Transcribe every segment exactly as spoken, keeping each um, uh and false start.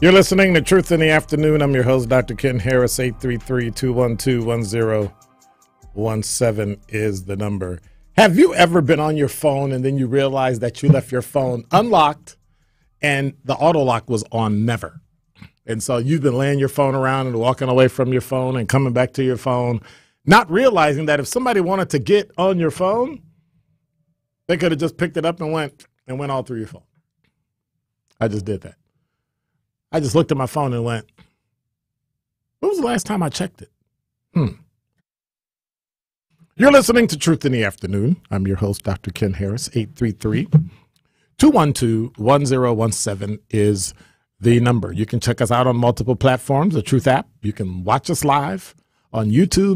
You're listening to Truth in the Afternoon. I'm your host, Doctor Ken Harris. eight three three, two one two, one zero one seven is the number. Have you ever been on your phone and then you realize that you left your phone unlocked and the auto lock was on never? And so you've been laying your phone around and walking away from your phone and coming back to your phone, not realizing that if somebody wanted to get on your phone, they could have just picked it up and went and went all through your phone. I just did that. I just looked at my phone and went, when was the last time I checked it? Hmm. You're listening to Truth in the Afternoon. I'm your host, Doctor Ken Harris. eight three three, two one two, one zero one seven is the number. You can check us out on multiple platforms, the Truth app. You can watch us live on YouTube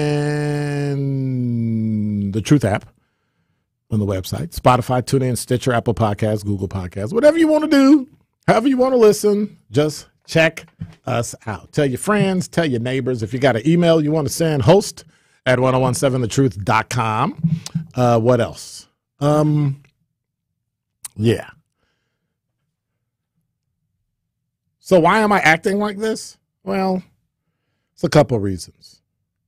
and the Truth app on the website, Spotify, TuneIn, Stitcher, Apple Podcasts, Google Podcasts, whatever you want to do. However you want to listen, just check us out. Tell your friends, tell your neighbors. If you got an email you want to send, host at ten seventeen the truth dot com. Uh, what else? Um, yeah. So why am I acting like this? Well, it's a couple reasons.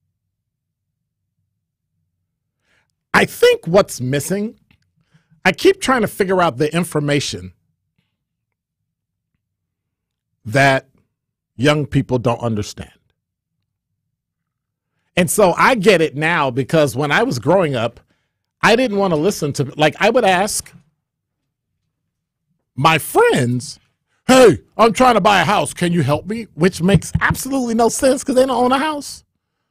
I think what's missing, I keep trying to figure out the information that young people don't understand. And so I get it now because when I was growing up, I didn't want to listen to, like, I would ask my friends, hey, I'm trying to buy a house. Can you help me? Which makes absolutely no sense because they don't own a house.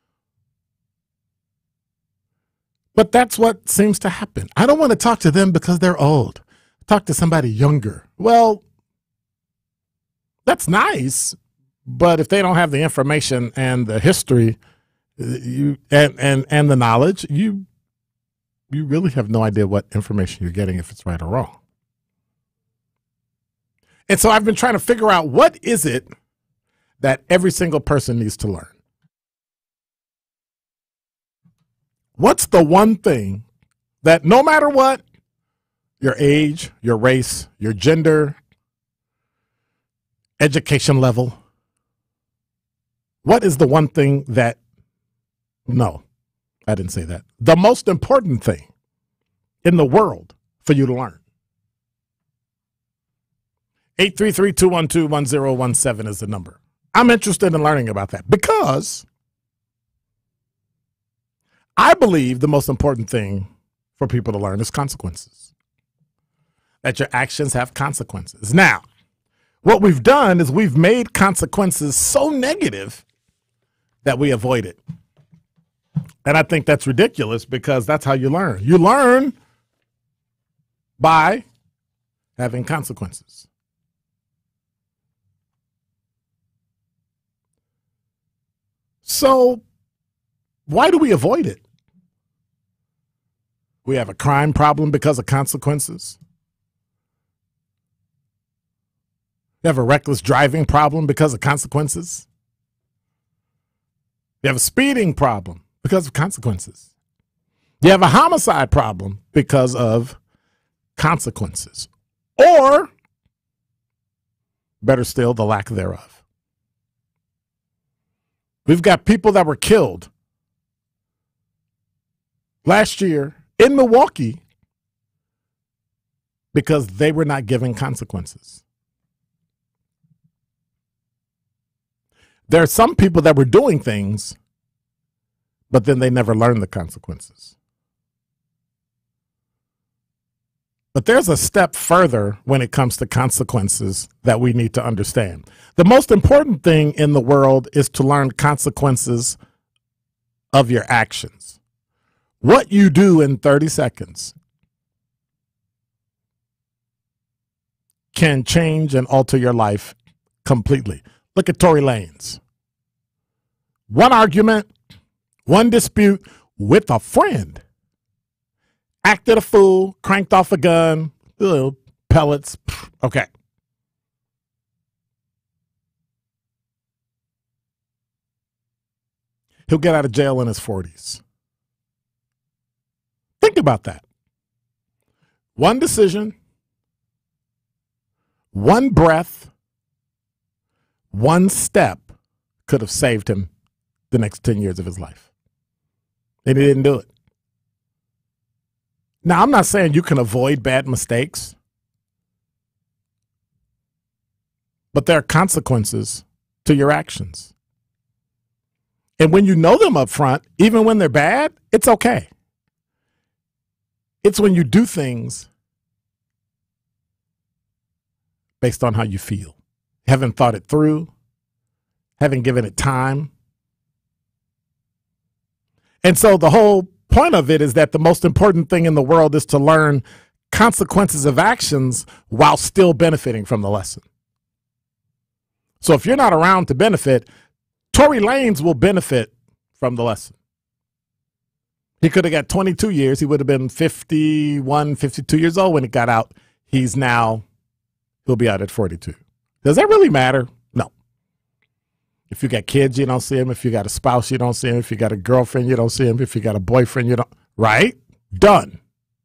But that's what seems to happen. I don't want to talk to them because they're old. Talk to somebody younger. Well, that's nice, but if they don't have the information and the history you and, and, and the knowledge, you you really have no idea what information you're getting, if it's right or wrong. And so I've been trying to figure out what is it that every single person needs to learn. What's the one thing that no matter what, your age, your race, your gender, education level, what is the one thing that, no, I didn't say that, the most important thing in the world for you to learn? eight three three, two one two, one zero one seven is the number. I'm interested in learning about that because I believe the most important thing for people to learn is consequences, that your actions have consequences. Now, what we've done is we've made consequences so negative that we avoid it. And I think that's ridiculous because that's how you learn. You learn by having consequences. So why do we avoid it? We have a crime problem because of consequences. You have a reckless driving problem because of consequences. You have a speeding problem because of consequences. You have a homicide problem because of consequences. Or, better still, the lack thereof. We've got people that were killed last year in Milwaukee because they were not given consequences. There are some people that were doing things, but then they never learned the consequences. But there's a step further when it comes to consequences that we need to understand. The most important thing in the world is to learn consequences of your actions. What you do in thirty seconds can change and alter your life completely. Look at Tory Lanez. One argument, one dispute with a friend. Acted a fool, cranked off a gun, ugh, pellets. Okay. He'll get out of jail in his forties. Think about that. One decision, one breath, One step could have saved him the next ten years of his life. And he didn't do it. Now, I'm not saying you can avoid bad mistakes, but there are consequences to your actions. And when you know them up front, even when they're bad, it's okay. It's when you do things based on how you feel. Haven't thought it through, haven't given it time. And so the whole point of it is that the most important thing in the world is to learn consequences of actions while still benefiting from the lesson. So if you're not around to benefit, Tory Lanez will benefit from the lesson. He could have got twenty-two years. He would have been fifty-one, fifty-two years old when he got out. He's now, he'll be out at forty-two. Does that really matter? No. If you got kids, you don't see him. If you got a spouse, you don't see him. If you got a girlfriend, you don't see him. If you got a boyfriend, you don't. Right? Done.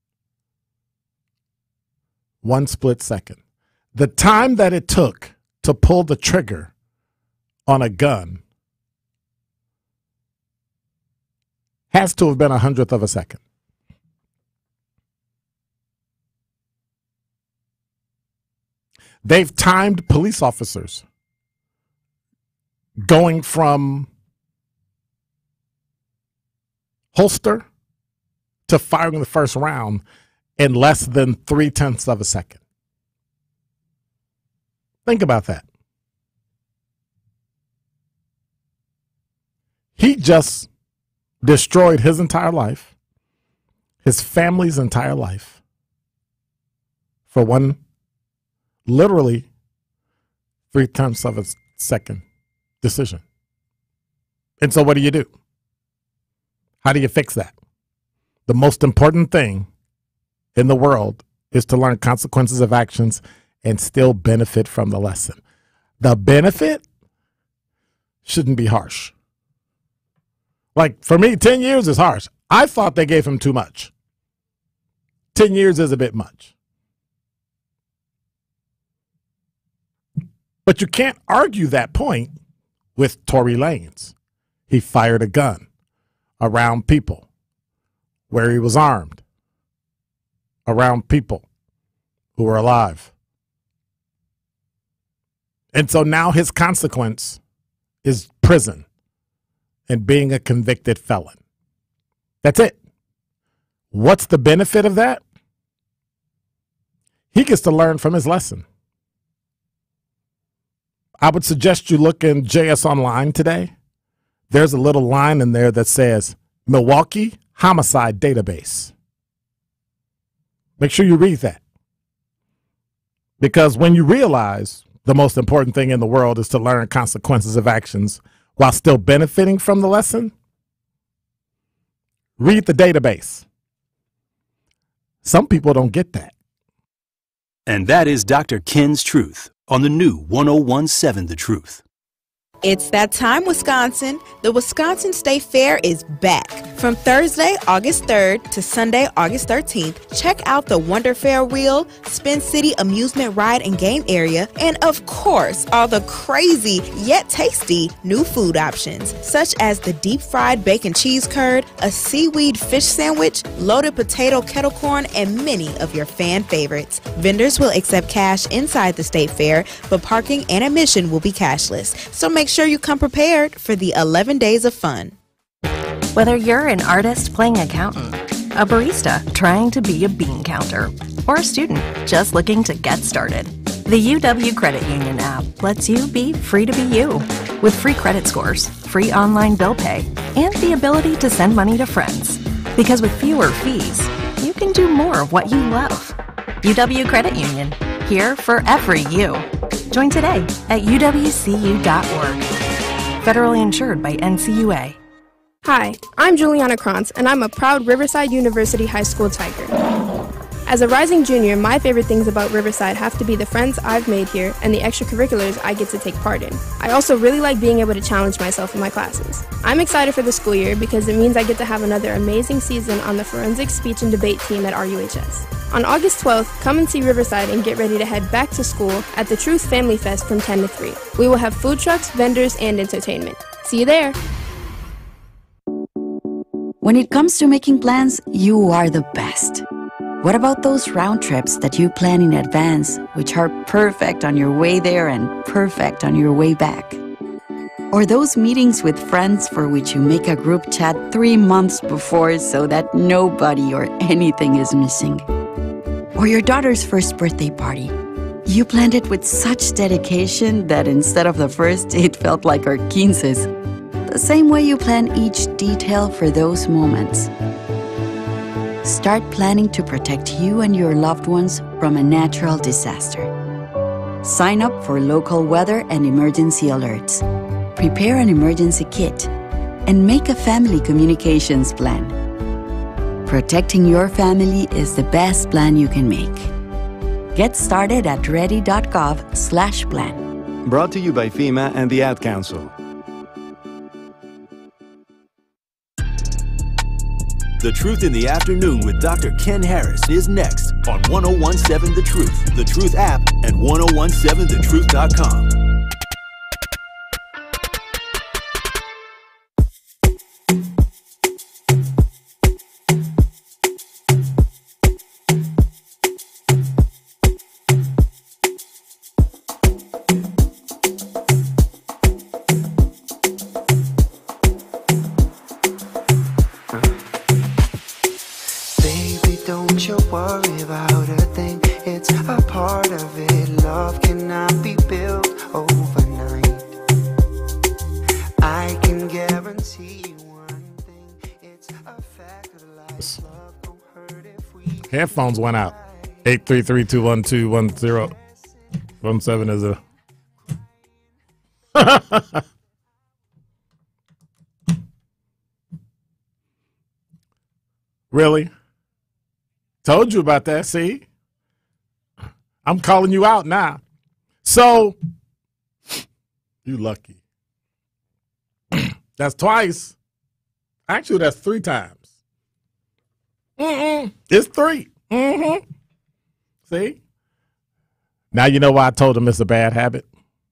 One split second. The time that it took to pull the trigger on a gun has to have been a hundredth of a second. They've timed police officers going from holster to firing the first round in less than three tenths of a second. Think about that. He just destroyed his entire life, his family's entire life, for one, literally, three tenths of a second decision. And so what do you do? How do you fix that? The most important thing in the world is to learn consequences of actions and still benefit from the lesson. The benefit shouldn't be harsh. Like, for me, ten years is harsh. I thought they gave him too much. ten years is a bit much. But you can't argue that point with Tory Lanez. He fired a gun around people where he was armed, around people who were alive. And so now his consequence is prison and being a convicted felon. That's it. What's the benefit of that? He gets to learn from his lesson. I would suggest you look in J S Online today. There's a little line in there that says Milwaukee Homicide Database. Make sure you read that. Because when you realize the most important thing in the world is to learn consequences of actions while still benefiting from the lesson, read the database. Some people don't get that. And that is Doctor Ken's Truth on the new one oh one seven The Truth. It's that time, Wisconsin. The Wisconsin State Fair is back. From Thursday, August third to Sunday, August thirteenth, check out the Wonder Fair Wheel, Spin City amusement ride and game area, and of course, all the crazy yet tasty new food options, such as the deep fried bacon cheese curd, a seaweed fish sandwich, loaded potato kettle corn, and many of your fan favorites. Vendors will accept cash inside the State Fair, but parking and admission will be cashless. So make sure you come prepared for the eleven days of fun. Whether you're an artist playing accountant, a barista trying to be a bean counter, or a student just looking to get started, the U W Credit Union app lets you be free to be you. With free credit scores, free online bill pay, and the ability to send money to friends. Because with fewer fees, you can do more of what you love. U W Credit Union, here for every you. Join today at U W C U dot org. Federally insured by N C U A. Hi, I'm Juliana Krantz, and I'm a proud Riverside University High School Tiger. As a rising junior, my favorite things about Riverside have to be the friends I've made here and the extracurriculars I get to take part in. I also really like being able to challenge myself in my classes. I'm excited for the school year because it means I get to have another amazing season on the Forensic Speech and Debate team at R U H S. On August twelfth, come and see Riverside and get ready to head back to school at the Truth Family Fest from ten to three. We will have food trucks, vendors, and entertainment. See you there. When it comes to making plans, you are the best. What about those round trips that you plan in advance, which are perfect on your way there and perfect on your way back? Or those meetings with friends for which you make a group chat three months before so that nobody or anything is missing? Or your daughter's first birthday party. You planned it with such dedication that instead of the first, it felt like our quinces. The same way you plan each detail for those moments. Start planning to protect you and your loved ones from a natural disaster. Sign up for local weather and emergency alerts. Prepare an emergency kit. And make a family communications plan. Protecting your family is the best plan you can make. Get started at ready.gov slash plan. Brought to you by FEMA and the Ad Council. The Truth in the Afternoon with Doctor Ken Harris is next on ten seventeen The Truth, The Truth app, and ten seventeen the truth dot com. Headphones went out. eight three three, two one two, one zero one seven is a... Really? Told you about that, see? I'm calling you out now. So, you lucky. That's twice. Actually, that's three times. Mm-mm. It's three. Mm-hmm. See? Now you know why I told him it's a bad habit?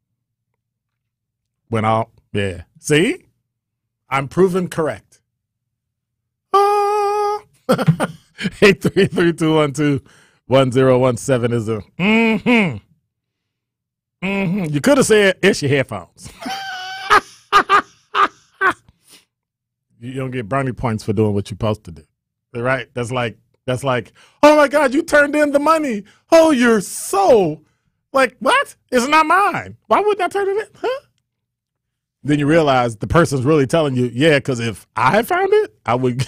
Went out. Yeah. See? I'm proven correct. Oh. eight three three, two one two, one zero one seven is a mm-hmm. Mm-hmm. You could have said it's your headphones. You don't get brownie points for doing what you're supposed to do. Right? That's like, that's like, oh my God, you turned in the money. Oh, you're so, like, what? It's not mine. Why wouldn't I turn it in? Huh? Then you realize the person's really telling you, yeah, because if I found it, I would.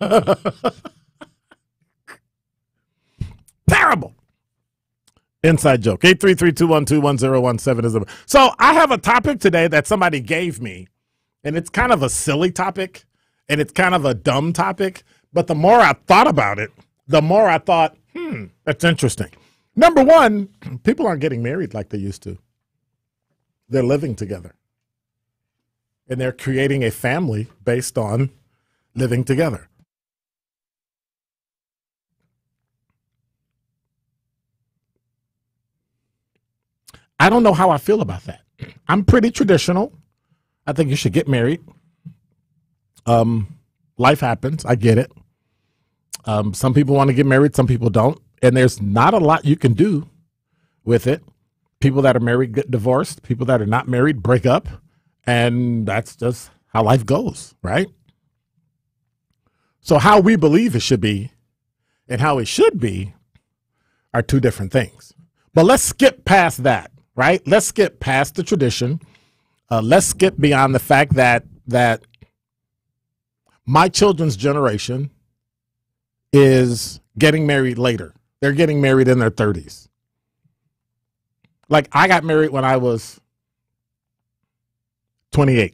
Terrible. Inside joke. eight three three, two one two, one zero one seven is a. So I have a topic today that somebody gave me, and it's kind of a silly topic, and it's kind of a dumb topic. But the more I thought about it, the more I thought, hmm, that's interesting. Number one, people aren't getting married like they used to. They're living together. And they're creating a family based on living together. I don't know how I feel about that. I'm pretty traditional. I think you should get married. Um, life happens. I get it. Um, some people want to get married, some people don't. And there's not a lot you can do with it. People that are married get divorced. People that are not married break up. And that's just how life goes, right? So how we believe it should be and how it should be are two different things. But let's skip past that, right? Let's skip past the tradition. Uh, let's skip beyond the fact that that my children's generation is getting married later. They're getting married in their thirties. Like, I got married when I was twenty-eight,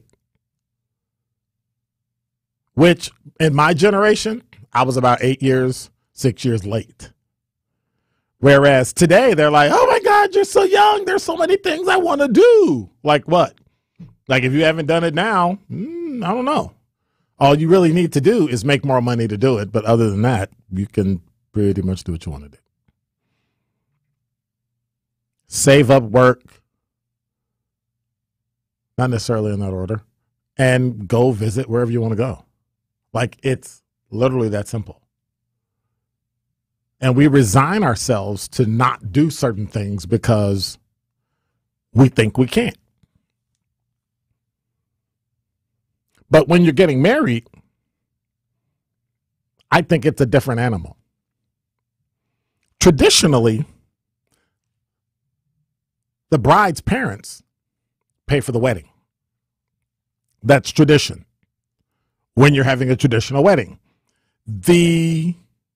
which in my generation, I was about eight years, six years late. Whereas today, they're like, oh my God, you're so young. There's so many things I want to do. Like what? Like, if you haven't done it now, mm, I don't know. All you really need to do is make more money to do it. But other than that, you can pretty much do what you want to do. save up, work, not necessarily in that order, and go visit wherever you want to go. Like, it's literally that simple. And we resign ourselves to not do certain things because we think we can't. But when you're getting married, I think it's a different animal. Traditionally, the bride's parents pay for the wedding. That's tradition. When you're having a traditional wedding, the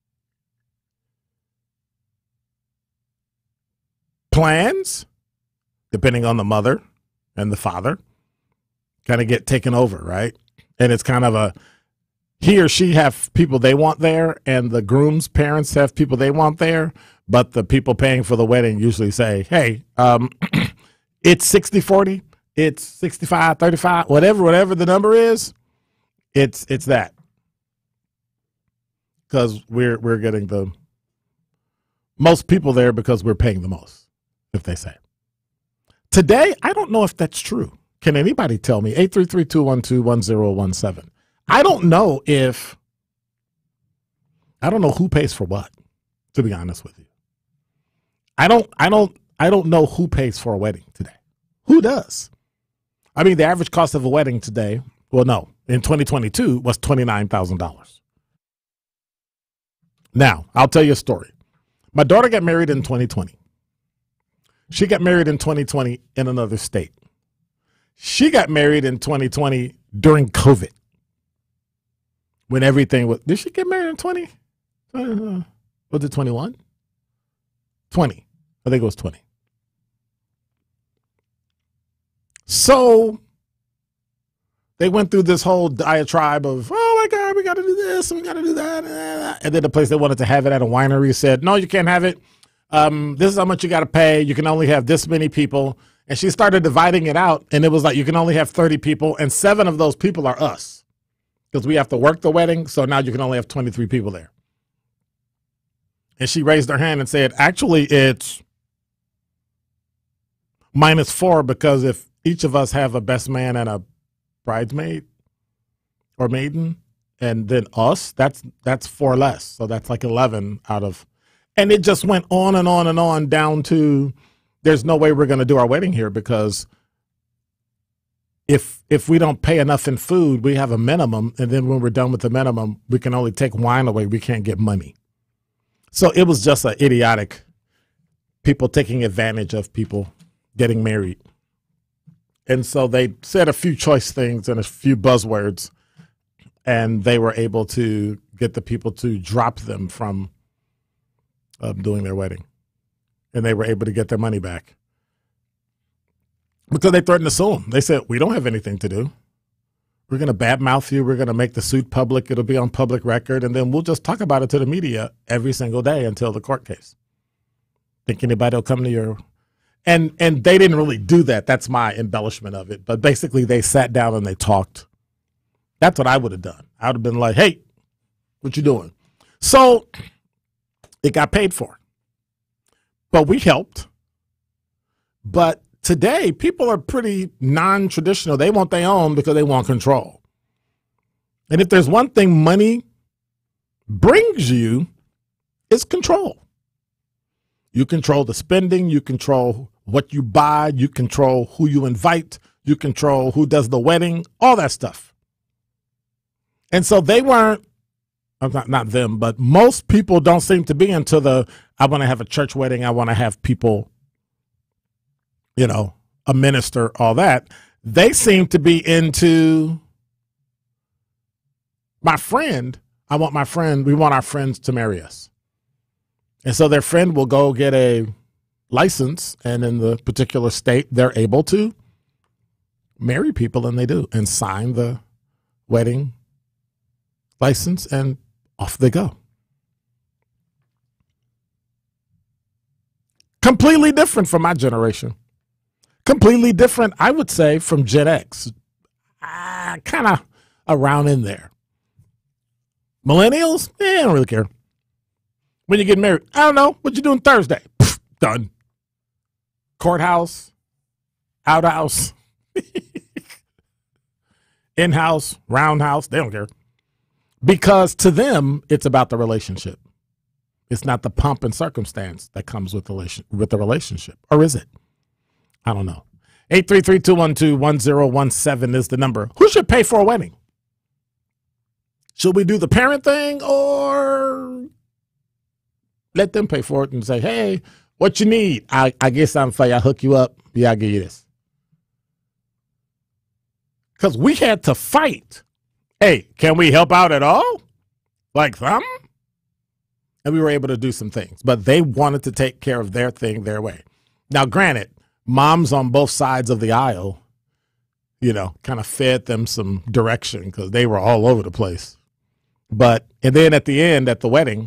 plans, depending on the mother and the father, kind of get taken over, right? And it's kind of a, he or she have people they want there, and the groom's parents have people they want there, but the people paying for the wedding usually say, hey, um, it's sixty forty, it's sixty-five thirty-five, whatever, whatever the number is, it's it's that. Because we're we're getting the most people there because we're paying the most, if they say. Today, I don't know if that's true. Can anybody tell me? eight three three, two one two, one zero one seven. I don't know if, I don't know who pays for what, to be honest with you. I don't, I don't, I don't know who pays for a wedding today. Who does? I mean, the average cost of a wedding today, well, no, in twenty twenty-two was twenty-nine thousand dollars. Now, I'll tell you a story. My daughter got married in twenty twenty. She got married in twenty twenty in another state. She got married in twenty twenty during COVID, when everything was, did she get married in twenty? Uh, was it twenty-one? twenty. I think it was twenty. So they went through this whole diatribe of, oh my God, we got to do this and we got to do that. And then the place they wanted to have it at a winery said, no, you can't have it. Um, this is how much you got to pay. You can only have this many people. And she started dividing it out. And it was like, you can only have thirty people. And seven of those people are us, because we have to work the wedding. So now you can only have twenty-three people there. And she raised her hand and said, actually, it's minus four, because if each of us have a best man and a bridesmaid or maiden, and then us, that's that's four less. So that's like eleven out of, and it just went on and on and on down to, there's no way we're going to do our wedding here, because if if we don't pay enough in food, we have a minimum, and then when we're done with the minimum, we can only take wine away. We can't get money. So it was just an idiotic, people taking advantage of people getting married. And so they said a few choice things and a few buzzwords, and they were able to get the people to drop them from uh, doing their wedding. And they were able to get their money back, because they threatened to sue them. They said, we don't have anything to do. We're going to badmouth you. We're going to make the suit public. It'll be on public record. And then we'll just talk about it to the media every single day until the court case. Think anybody will come to your... And and they didn't really do that. That's my embellishment of it. But basically, they sat down and they talked. That's what I would have done. I would have been like, hey, what you doing? So it got paid for. But we helped. But today, people are pretty non-traditional. They want their own because they want control. And if there's one thing money brings you, it's control. You control the spending. You control what you buy. You control who you invite. You control who does the wedding, all that stuff. And so they weren't, not, not them, but most people don't seem to be into the, I want to have a church wedding. I want to have people, you know, a minister, all that. They seem to be into my friend. I want my friend, we want our friends to marry us. And so their friend will go get a license, and in the particular state, they're able to marry people, and they do, and sign the wedding license, and off they go. Completely different from my generation. Completely different, I would say, from Gen X. Ah, kind of around in there. Millennials, eh, I don't really care. When you get married, I don't know. What you doing Thursday? Pfft, done. courthouse, outhouse, in-house, roundhouse. They don't care. Because to them, it's about the relationship. It's not the pomp and circumstance that comes with the, relation, with the relationship. Or is it? I don't know. eight three three, two one two, one zero one seven is the number. Who should pay for a wedding? Should we do the parent thing or let them pay for it and say, hey, what you need? I, I guess I'm for you. I hook you up. Yeah, I'll give you this. Because we had to fight. Hey, can we help out at all? Like some? And we were able to do some things. But they wanted to take care of their thing their way. Now, granted, moms on both sides of the aisle, you know, kind of fed them some direction because they were all over the place. But, and then at the end, at the wedding,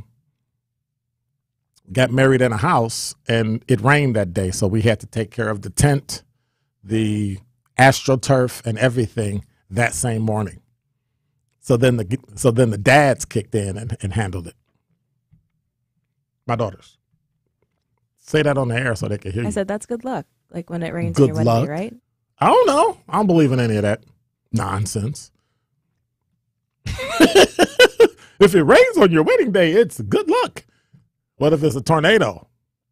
got married in a house, and it rained that day. So we had to take care of the tent, the AstroTurf, and everything that same morning. So then the so then the dads kicked in and, and handled it. My daughters. Say that on the air so they can hear you. I said, that's good luck. Like when it rains Good on your wedding luck. day, right? I don't know. I don't believe in any of that nonsense. If it rains on your wedding day, it's good luck. What if it's a tornado?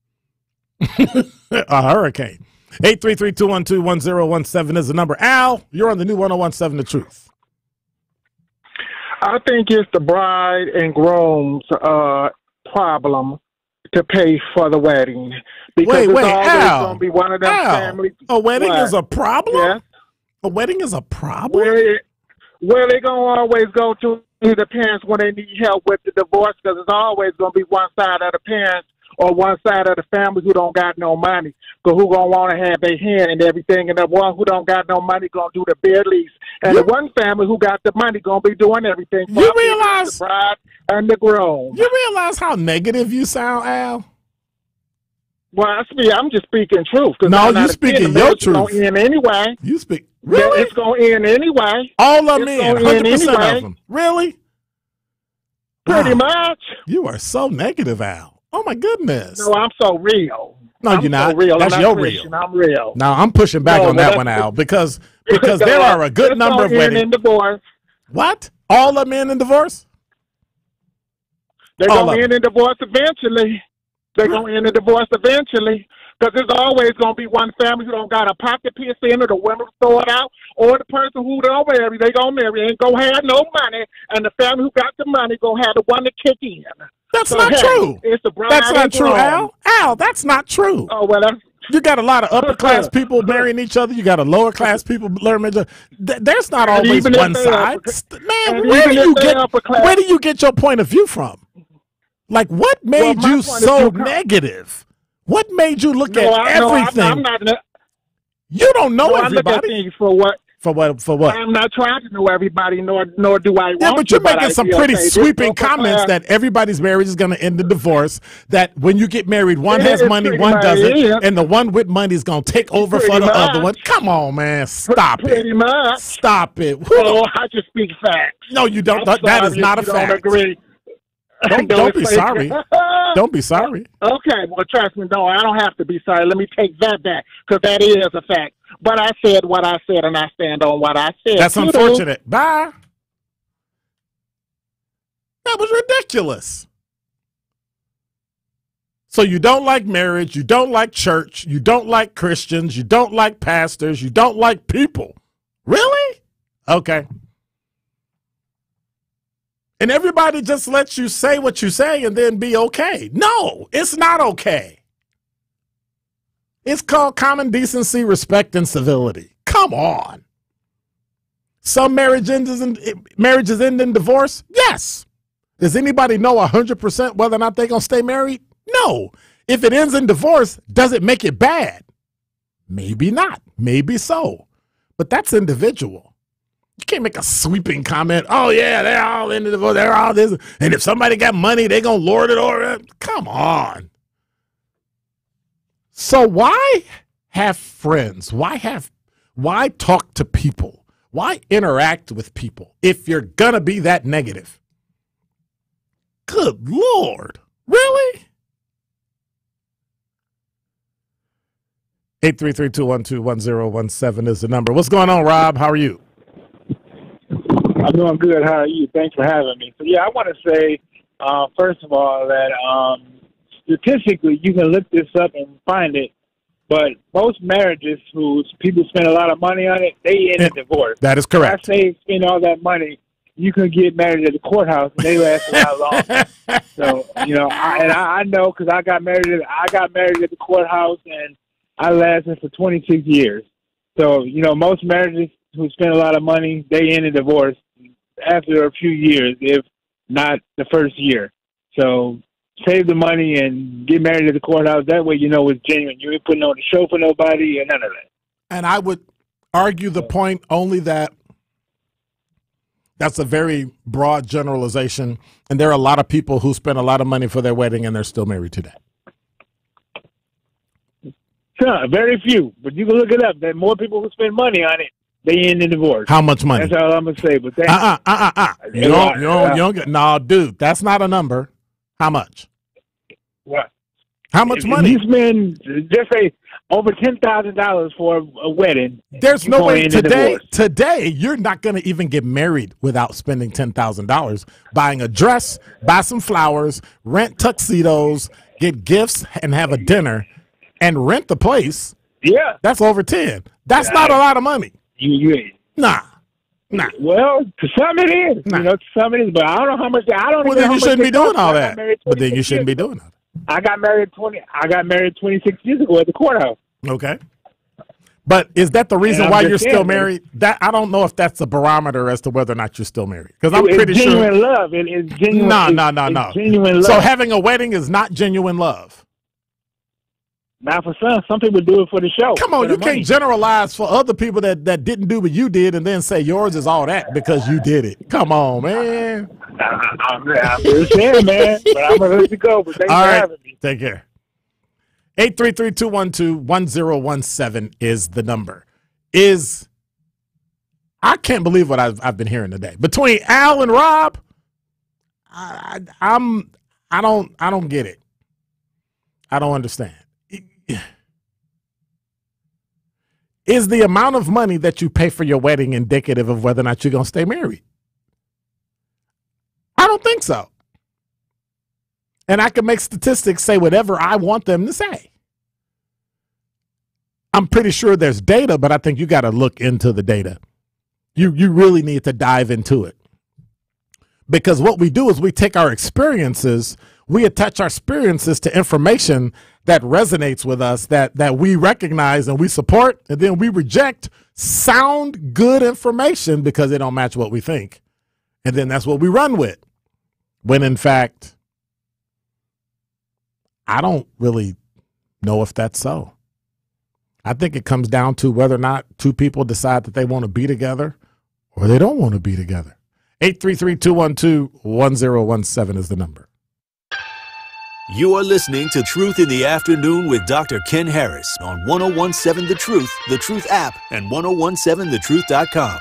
A hurricane. eight three three, two one two, one zero one seven is the number. Al, you're on the new one oh one seven The Truth. I think it's the bride and groom's uh, problem to pay for the wedding. Because Wait, it's wait, always Al. going to be one of them Al, families. a wedding What? is a problem? Yes. A wedding is a problem? Where, where they going to always go to the parents when they need help with the divorce, because it's always going to be one side of the parents or one side of the family who don't got no money, because who going to want to have their hand in everything, and the one who don't got no money going to do the bare least. And You- the one family who got the money going to be doing everything. for You the realize- bride and the groom. You realize how negative you sound, Al? Well, I speak, I'm just speaking truth. 'cause No, I'm you not a speaking kid. The your marriage is truth. gonna end anyway. You speak. Yeah, Really? it's going to end anyway. All of it's men, gonna one end hundred percent anyway. of them. Really? Pretty Wow. much. You are so negative, Al. Oh, my goodness. No, I'm so real. No, I'm you're not. So real. That's I'm your not Christian. real. I'm real. Now, I'm pushing back No, on but that that's- one, Al, because because there are a good It's number of gonna end weddings. in divorce. What? All of men in divorce? They're All going of to end in divorce eventually. They're going to end in divorce eventually. Because there's always going to be one family who don't got a pocket piece in it, or women who throw it out, or the person who don't marry, they going to marry, ain't going to have no money, and the family who got the money going to have the one to kick in. That's So, not hey, true. It's the bride That's not and true, groom. Al. Al, that's not true. Oh, well, that's... You got a lot of upper class people marrying each other. You got a lower class people marrying each other. Th- There's not And always even if one they side. upper- St- Man, and where even do if you they get upper class- where do you get your point of view from? Like, what made my you point of so view com- negative? What made you look No, at I, no, I'm, everything? I'm not... You don't know No, I look at everybody. things for what... For what? For what? I'm not trying to know everybody, nor nor do I want Yeah, but you're to, I making some feel, pretty okay, this sweeping upper comments class- that everybody's marriage is going to end in divorce, that when you get married, one It has is money, pretty one much, doesn't, yeah. and the one with money is going to take over for Pretty the other much. one. Come on, man. Stop Pretty it. much. Stop it. Who the- Oh, I just speak facts. No, you don't. I'm That, that is sorry not a if you don't fact. agree. Don't, don't be say- sorry. Don't be sorry. Okay, well, trust me, no, I don't have to be sorry. Let me take that back, because that is a fact. But I said what I said, and I stand on what I said. That's Toodaloo. unfortunate. Bye. That was ridiculous. So you don't like marriage, you don't like church, you don't like Christians, you don't like pastors, you don't like people. Really? Okay. And everybody just lets you say what you say and then be okay. No, it's not okay. It's called common decency, respect, and civility. Come on. Some marriage ends in, marriages end in divorce? Yes. Does anybody know one hundred percent whether or not they're going to stay married? No. If it ends in divorce, does it make it bad? Maybe not. Maybe so. But that's individual. You can't make a sweeping comment. Oh, yeah, they're all in the divorce. They're all this. And if somebody got money, they're going to lord it over. Come on. So why have friends? Why have, why talk to people? Why interact with people if you're going to be that negative? Good Lord. Really? eight three three, two one two, one zero one seven is the number. What's going on, Rob? How are you? I'm doing good. How are you? Thanks for having me. So, yeah, I want to say, uh, first of all, that um, statistically, you can look this up and find it, but most marriages whose people spend a lot of money on it, they end in divorce. That is correct. I say spend all that money, you can get married at the courthouse, and they last a lot longer. So, you know, I, and I, I know because I got married. At, I got married at the courthouse, and I lasted for twenty-six years. So, you know, most marriages who spend a lot of money, they end in divorce after a few years, if not the first year. So save the money and get married at the courthouse. That way you know it's genuine. You ain't putting on a show for nobody or none of that. And I would argue the point only that that's a very broad generalization, and there are a lot of people who spend a lot of money for their wedding and they're still married today. Sure, very few, but you can look it up. There are more people who spend money on it, they end in divorce. How much money? That's all I'm gonna say. But thank uh, uh, uh, uh, uh. You don't, you don't, you don't get. No, dude, that's not a number. How much? What? How much if, money? If you spend, just say over ten thousand dollars for a wedding. There's no way today. Today, you're not going to even get married without spending ten thousand dollars buying a dress, buy some flowers, rent tuxedos, get gifts, and have a dinner, and rent the place. Yeah, that's over ten. That's yeah, not a lot of money. You, you nah, nah. Well, to some it is. Nah. You know, to some it is, but I don't know how much. I don't. Well, even then know you how shouldn't much be doing all that. But then you shouldn't be doing that. I got married twenty. I got married twenty-six years ago at the courthouse. Okay, but is that the reason why you're still married? Man. That I don't know if that's a barometer as to whether or not you're still married. Because I'm it's pretty genuine sure genuine love. It is genuine. No, no, no, no. Genuine love. So having a wedding is not genuine love. Not for some. Some people do it for the show. Come on, you can't money. generalize for other people that, that didn't do what you did and then say yours is all that because you did it. Come on, man. I, I'm, I'm just saying, man. But I'm going to let you go. But thanks all for right. having me. Take care. eight three three, two one two, one zero one seven is the number. Is I can't believe what I've, I've been hearing today. Between Al and Rob, I, I, I'm, I don't, I don't get it. I don't understand. Is the amount of money that you pay for your wedding indicative of whether or not you're going to stay married? I don't think so. And I can make statistics say whatever I want them to say. I'm pretty sure there's data, but I think you got to look into the data. You, you really need to dive into it. Because what we do is we take our experiences, we attach our experiences to information that resonates with us, that that we recognize and we support, and then we reject sound, good information because they don't match what we think. And then that's what we run with. When in fact, I don't really know if that's so. I think it comes down to whether or not two people decide that they want to be together or they don't want to be together. eight three three, two one two, one zero one seven is the number. You are listening to Truth in the Afternoon with Doctor Ken Harris on one oh one seven The Truth, The Truth app, and ten seventeen the truth dot com.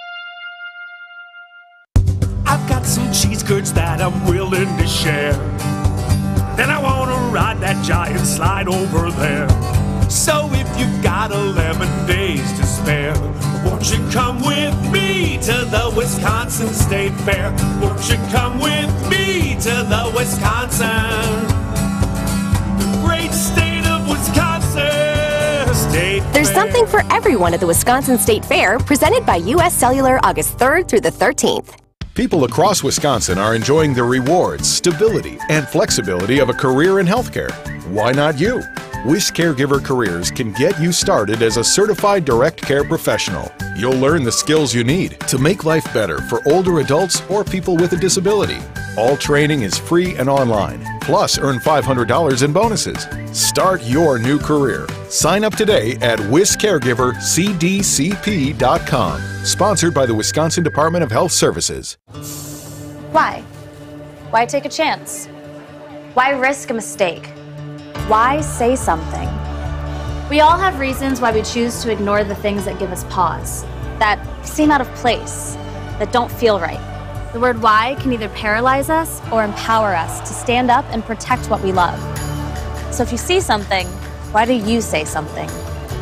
I've got some cheese curds that I'm willing to share, and I want to ride that giant slide over there. So if you've got eleven days to spare, won't you come with me to the Wisconsin State Fair? Won't you come with me to the Wisconsin, the great state of Wisconsin State There's Fair. something for everyone at the Wisconsin State Fair, presented by U S Cellular August third through the thirteenth. People across Wisconsin are enjoying the rewards, stability, and flexibility of a career in healthcare. Why not you? Wish Caregiver Careers can get you started as a certified direct care professional. You'll learn the skills you need to make life better for older adults or people with a disability. All training is free and online. Plus, earn five hundred dollars in bonuses. Start your new career. Sign up today at wish caregiver c d c p dot com. Sponsored by the Wisconsin Department of Health Services. Why? Why take a chance? Why risk a mistake? Why say something? We all have reasons why we choose to ignore the things that give us pause, that seem out of place, that don't feel right. The word why can either paralyze us or empower us to stand up and protect what we love. So if you see something, why do you say something?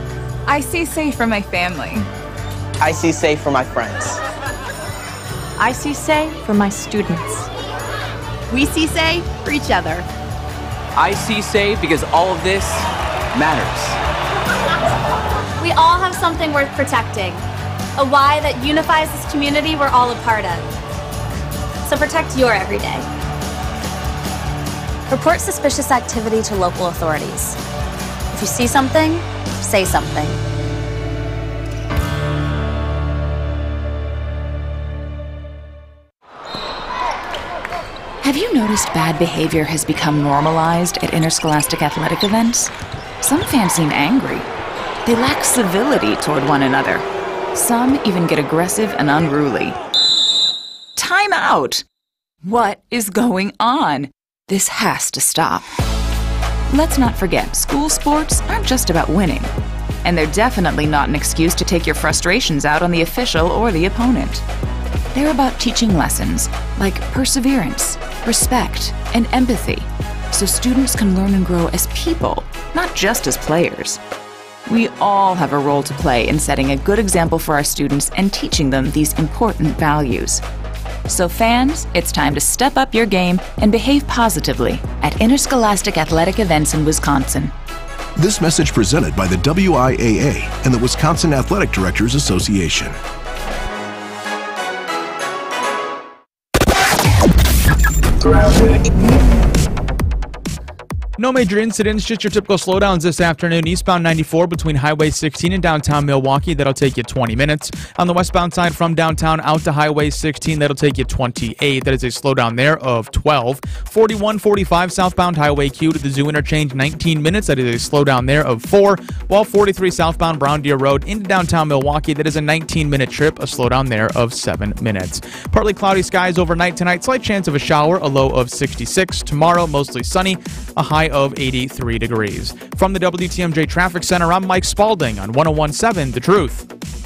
I see safe for my family. I see safe for my friends. I see safe for my students. We see safe for each other. I see safe because all of this matters. We all have something worth protecting, a why that unifies this community we're all a part of. So protect your everyday. Report suspicious activity to local authorities. If you see something, say something. Have you noticed bad behavior has become normalized at interscholastic athletic events? Some fans seem angry. They lack civility toward one another. Some even get aggressive and unruly. Time out! What is going on? This has to stop. Let's not forget, school sports aren't just about winning. And they're definitely not an excuse to take your frustrations out on the official or the opponent. They're about teaching lessons like perseverance, respect, and empathy, so students can learn and grow as people, not just as players. We all have a role to play in setting a good example for our students and teaching them these important values. So fans, it's time to step up your game and behave positively at interscholastic athletic events in Wisconsin. This message presented by the W I A A and the Wisconsin Athletic Directors Association. No major incidents, just your typical slowdowns this afternoon. Eastbound ninety-four between Highway sixteen and downtown Milwaukee. That'll take you twenty minutes. On the westbound side from downtown out to Highway sixteen, that'll take you twenty-eight. That is a slowdown there of twelve. forty-one forty-five southbound Highway Q to the Zoo interchange, nineteen minutes. That is a slowdown there of four. While forty-three southbound Brown Deer Road into downtown Milwaukee, that is a nineteen minute trip, a slowdown there of seven minutes. Partly cloudy skies overnight tonight. Slight chance of a shower, a low of sixty-six. Tomorrow, mostly sunny, a high of eighty-three degrees. From the W T M J Traffic Center, I'm Mike Spalding on one oh one point seven The Truth.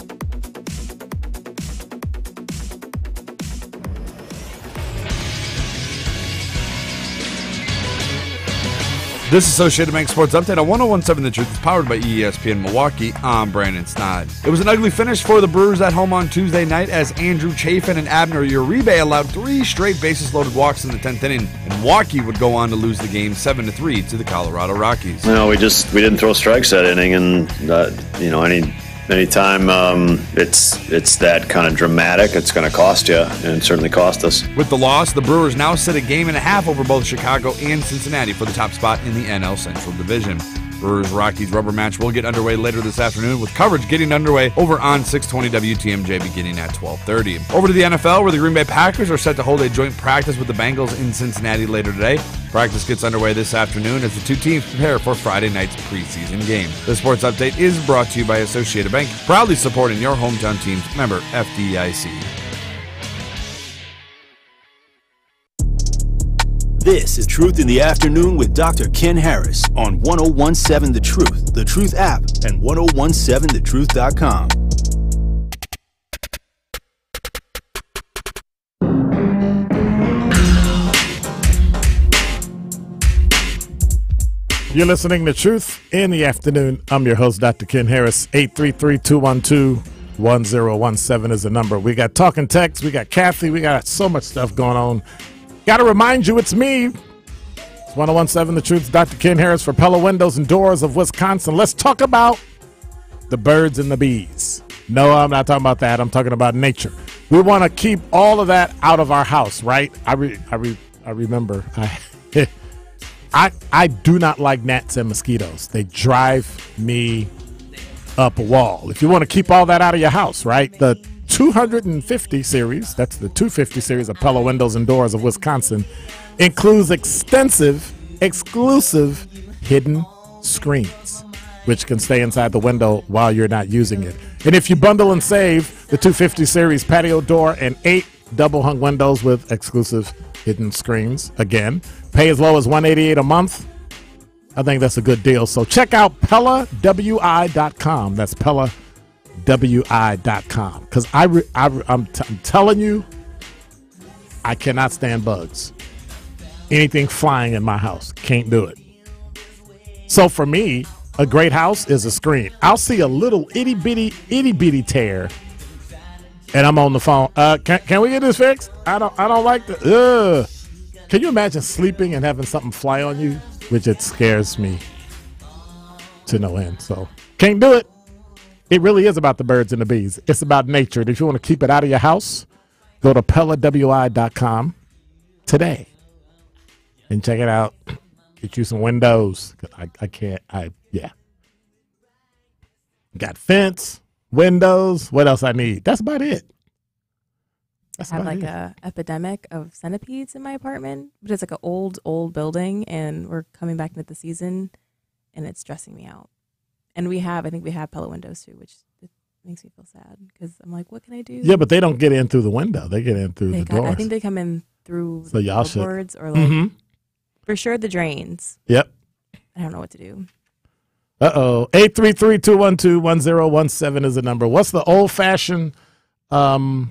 This Associated Bank Sports Update on one oh one point seven The Truth is powered by E S P N Milwaukee. I'm Brandon Snodd. It was an ugly finish for the Brewers at home on Tuesday night as Andrew Chafin and Abner Uribe allowed three straight bases-loaded walks in the tenth inning, and Milwaukee would go on to lose the game seven to three to the Colorado Rockies. No, we just we didn't throw strikes that inning, and uh, you know any. Anytime um, it's it's that kind of dramatic, it's going to cost you, and it certainly cost us. With the loss, the Brewers now sit a game and a half over both Chicago and Cincinnati for the top spot in the N L Central Division. Brewers-Rockies rubber match will get underway later this afternoon, with coverage getting underway over on six twenty W T M J beginning at twelve thirty. Over to the N F L, where the Green Bay Packers are set to hold a joint practice with the Bengals in Cincinnati later today. Practice gets underway this afternoon as the two teams prepare for Friday night's preseason game. The sports update is brought to you by Associated Bank, proudly supporting your hometown teams. Member F D I C. This is Truth in the Afternoon with Doctor Ken Harris on one oh one point seven The Truth, The Truth app, and one oh one point seven the truth dot com. You're listening to Truth in the Afternoon. I'm your host, Doctor Ken Harris. eight three three, two one two, one oh one seven is the number. We got talking text. We got Kathy. We got so much stuff going on. Got to remind you, it's me. It's one oh one point seven The Truth, Doctor Ken Harris for Pella Windows and Doors of Wisconsin. Let's talk about the birds and the bees. No, I'm not talking about that. I'm talking about nature. We want to keep all of that out of our house, right? I re, I re, I remember. I, I I do not like gnats and mosquitoes. They drive me up a wall. If you want to keep all that out of your house, right? The two fifty series, that's the two fifty series of Pella Windows and Doors of Wisconsin, includes extensive, exclusive hidden screens, which can stay inside the window while you're not using it. And if you bundle and save the two fifty series patio door and eight double hung windows with exclusive hidden screens, again, pay as low as one hundred eighty-eight dollars a month. I think that's a good deal. So check out Pella W I dot com. That's Pella W I dot com. Because I, re, I I'm, t- I'm telling you, I cannot stand bugs. Anything flying in my house, can't do it. So for me, a great house is a screen. I'll see a little itty bitty, itty bitty tear, and I'm on the phone. Uh, can, can we get this fixed? I don't, I don't like the. Ugh. Can you imagine sleeping and having something fly on you? Which it scares me to no end. So can't do it. It really is about the birds and the bees. It's about nature. If you want to keep it out of your house, go to Pella W I dot com today and check it out. Get you some windows. I, I can't. I yeah. Got fence, windows. What else I need? That's about it. That's I have about like it. a epidemic of centipedes in my apartment, but it's like an old, old building, and we're coming back into the season, and it's stressing me out. And we have, I think we have Pella windows too, which it makes me feel sad because I'm like, what can I do? Yeah, but they don't get in through the window. They get in through They the got- doors. I think they come in through So the y'all should- floorboards or like Mhm. for sure the drains. Yep. I don't know what to do. Uh-oh. eight three three, two one two, one zero one seven is the number. What's the old-fashioned um,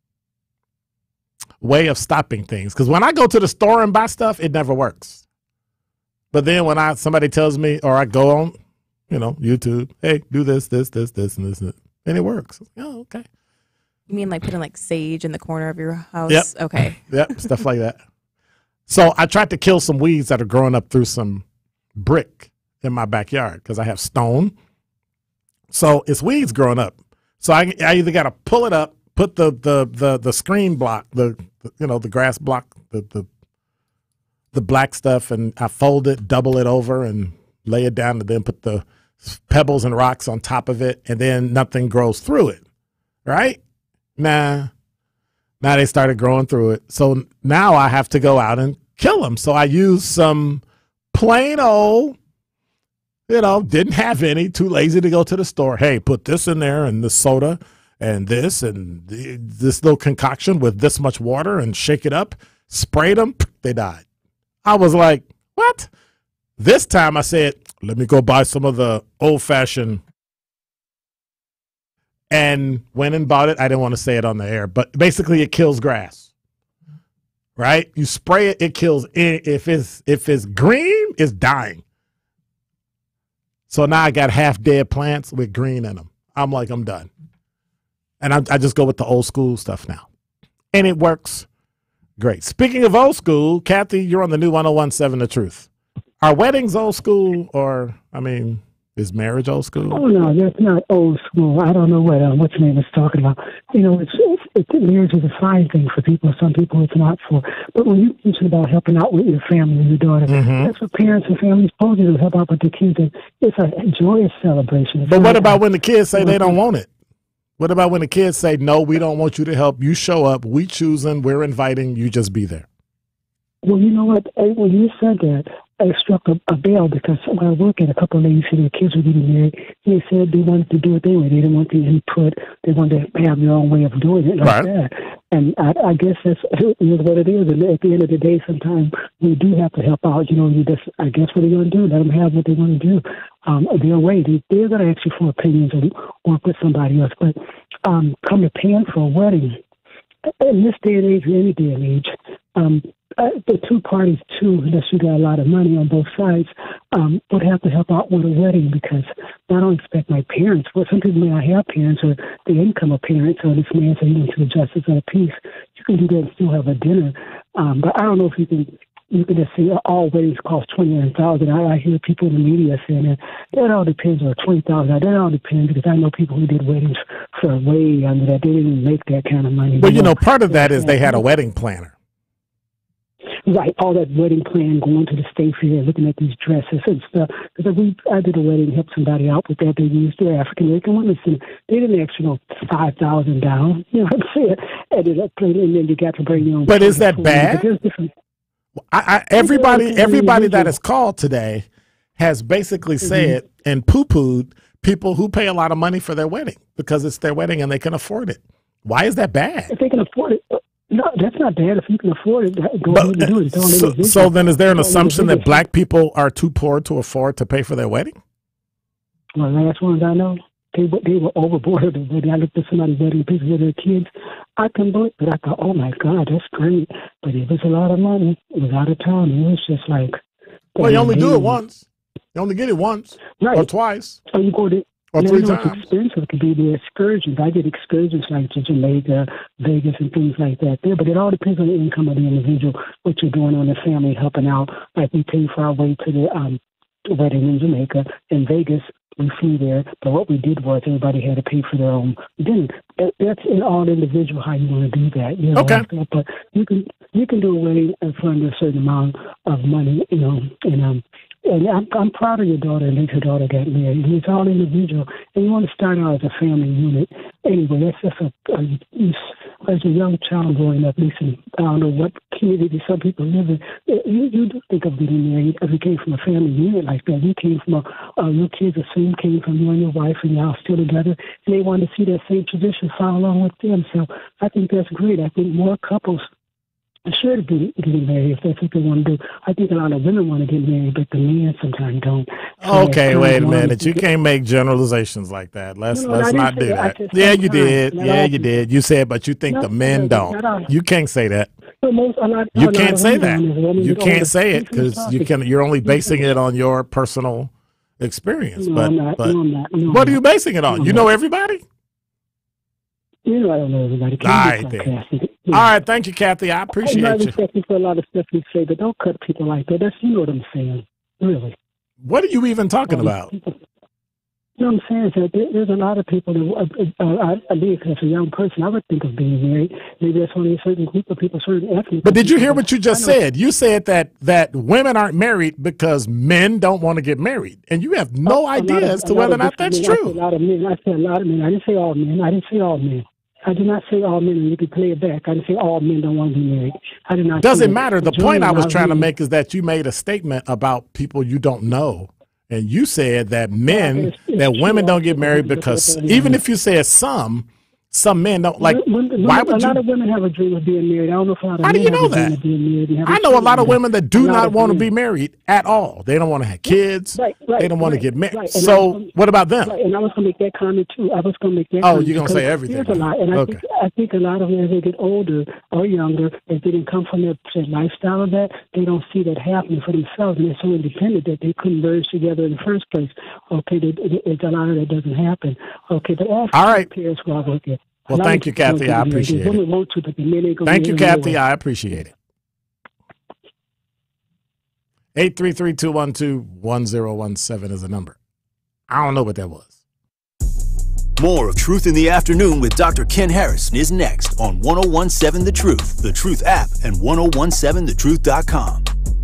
way of stopping things? Because when I go to the store and buy stuff, it never works. But then when I somebody tells me, or I go on, you know, YouTube, hey, do this, this, this, this, and this, and it works. Oh, okay. You mean like putting like sage in the corner of your house? Yep. Okay. Yep, stuff like that. So I tried to kill some weeds that are growing up through some brick in my backyard because I have stone. So it's weeds growing up. So I, I either got to pull it up, put the the the the screen block, the, the you know the grass block, the the the black stuff, and I fold it, double it over, and lay it down, and then put the pebbles and rocks on top of it, and then nothing grows through it. Right? Nah. Now they started growing through it. So now I have to go out and kill them. So I use some plain old, you know, didn't have any, too lazy to go to the store. Hey, put this in there and the soda and this and th- this little concoction with this much water and shake it up, sprayed them, they died. I was like, what? This time I said, let me go buy some of the old-fashioned, and went and bought it. I didn't want to say it on the air, but basically it kills grass, right? You spray it, it kills it. If it's, if it's green, it's dying. So now I got half dead plants with green in them. I'm like, I'm done. And I, I just go with the old school stuff now. And it works great. Speaking of old school, Kathy, you're on the new one oh one seven The Truth. Are weddings old school, or, I mean, is marriage old school? Oh, no, that's not old school. I don't know what um, what's name is talking about. You know, it's, it's, it's marriage is a fine thing for people. Some people it's not for. But when you mention about helping out with your family and your daughter, Mhm. that's what parents and families supposed to do, help out with the kids. And it's a joyous celebration. It's But what not- about when the kids say they don't want it? What about when the kids say, no, we don't want you to help. You show up, we choosing, we're inviting, you just be there. Well, you know what? eh, When you said that, I struck a, a bell because when I work at a couple of ladies who their kids were getting married, they said they wanted to do it their way. They didn't want the input. They wanted to have their own way of doing it like Right. that. And I, I guess that's it is what it is. And at the end of the day, sometimes we do have to help out. You know, you just, I guess what they're going to do, let them have what they want to do. Um, their way. They, they're going to ask you for opinions and work with somebody else. But um, come to paying for a wedding, in this day and age, or any day and age, um, uh, the two parties, too, unless you got a lot of money on both sides, um, would have to help out with a wedding because I don't expect my parents, well, some people may not have parents or the income of parents, or this man said he went to the justice of the peace. You can do that and still have a dinner. Um, but I don't know if you can you can just say all weddings cost twenty-nine thousand dollars. I, I hear people in the media saying that that all depends on twenty thousand dollars. That all depends because I know people who did weddings for way under that. They didn't make that kind of money. Well, you know, part of that is they had a wedding planner. Right, all that wedding plan, going to the state fair, looking at these dresses and stuff. Because we, I did a wedding, helped somebody out with that. They used their African American women. So they didn't actually know five thousand down. You know what I'm saying? And then you got to bring your own. But is that bad? But there's different. I, I, everybody, everybody that is called today has basically said and poo-pooed people who pay a lot of money for their wedding because it's their wedding and they can afford it. Why is that bad? If they can afford it, no, that's not bad. If you can afford it, go But, ahead and do it. Don't so, let it so then is there an don't let it assumption that visit. black people are too poor to afford to pay for their wedding? Well, last ones I know, they were, they were overboard at the wedding. I looked at somebody's wedding pictures with their kids. I couldn't believe it, but I thought, oh my God, that's great. But it was a lot of money. It was out of town. It was just like. Well, you only do it once. You only get it once right. or twice. So you go to or three times. It's expensive. It could be the excursions. I get excursions like to Jamaica, Vegas, and things like that there. But it all depends on the income of the individual, what you're doing on the family, helping out. Like we pay for our way to the um, wedding in Jamaica. In Vegas, we flew there. But what we did was everybody had to pay for their own dinner. That, that's in all individual how you want to do that. You know, okay. Like but you can you can do away for under a certain amount of money. You know, and um. And I'm, I'm proud of your daughter and that your daughter got married. It's all individual. And you want to start out as a family unit. Anyway, that's just a, a as a young child growing up, at least in, I don't know what community some people live in, you, you do think of getting married if you came from a family unit like that. You came from a, uh, your kids the same came from you and your wife and y'all still together. And they want to see that same tradition follow along with them. So I think that's great. I think more couples should be getting married if that's what they want to do. I think a lot of women want to get married, but the men sometimes don't. So okay, wait a minute. You can't make generalizations like that. Let's no, no, let's not do that. that. Yeah, you did. Yeah, you did. You said, but you think no, the men no, don't. You can't say that. Most, a lot, you a can't lot say that. You can't say it because you can. You're only basing it on your personal experience. No, but I'm not, but no, I'm not, no, what are you basing it on? No, you know everybody. You know I don't know everybody. All right, then. Yeah. All right, thank you, Kathy. I appreciate I you. respect you for a lot of stuff you say, but don't cut people like that. That's you know what I'm saying, really. What are you even talking um, about? People, you know what I'm saying is that there, there's a lot of people that, uh, uh, I, I mean, as a young person, I would think of being married. Maybe that's only a certain group of people, certain ethnic. But did you hear what you just said? You said that that women aren't married because men don't want to get married, and you have no uh, idea of, as to whether or not that's men. true. I said a lot of men. I said a lot of men. I didn't say all men. I didn't say all men. I did not say all men, and you can play it back. I didn't say all men don't want to be married. I did not. Doesn't matter. The point I was trying to make is that you made a statement about people you don't know, and you said that men, it's, it's that women don't get married because even if you said some, some men don't like. Women, why would a you? lot of women have a dream of being married. I don't know if a lot of How do men you know have a that? dream of being married. I know a lot of women that do not want to men. be married at all. They don't want to have kids. Right, right, they don't want right, to get married. Right. So was, what about them? Right, and I was going to make that comment too. I was going to make that. Oh, comment you're going to say everything. There's a lot, and I okay. think I think a lot of them as they get older or younger, if they didn't come from that, that lifestyle of that, they don't see that happening for themselves, and they're so independent that they couldn't merge together in the first place. Okay, it's a lot of that doesn't happen. Okay, but all right. Parents who I work at. Well, thank you, Kathy. I appreciate it. Thank you, Kathy. I appreciate it. eight three three, two one two, one zero one seven is the number. I don't know what that was. More of Truth in the Afternoon with Doctor Ken Harris is next on ten seventeen The Truth, The Truth app, and ten seventeen the truth dot com.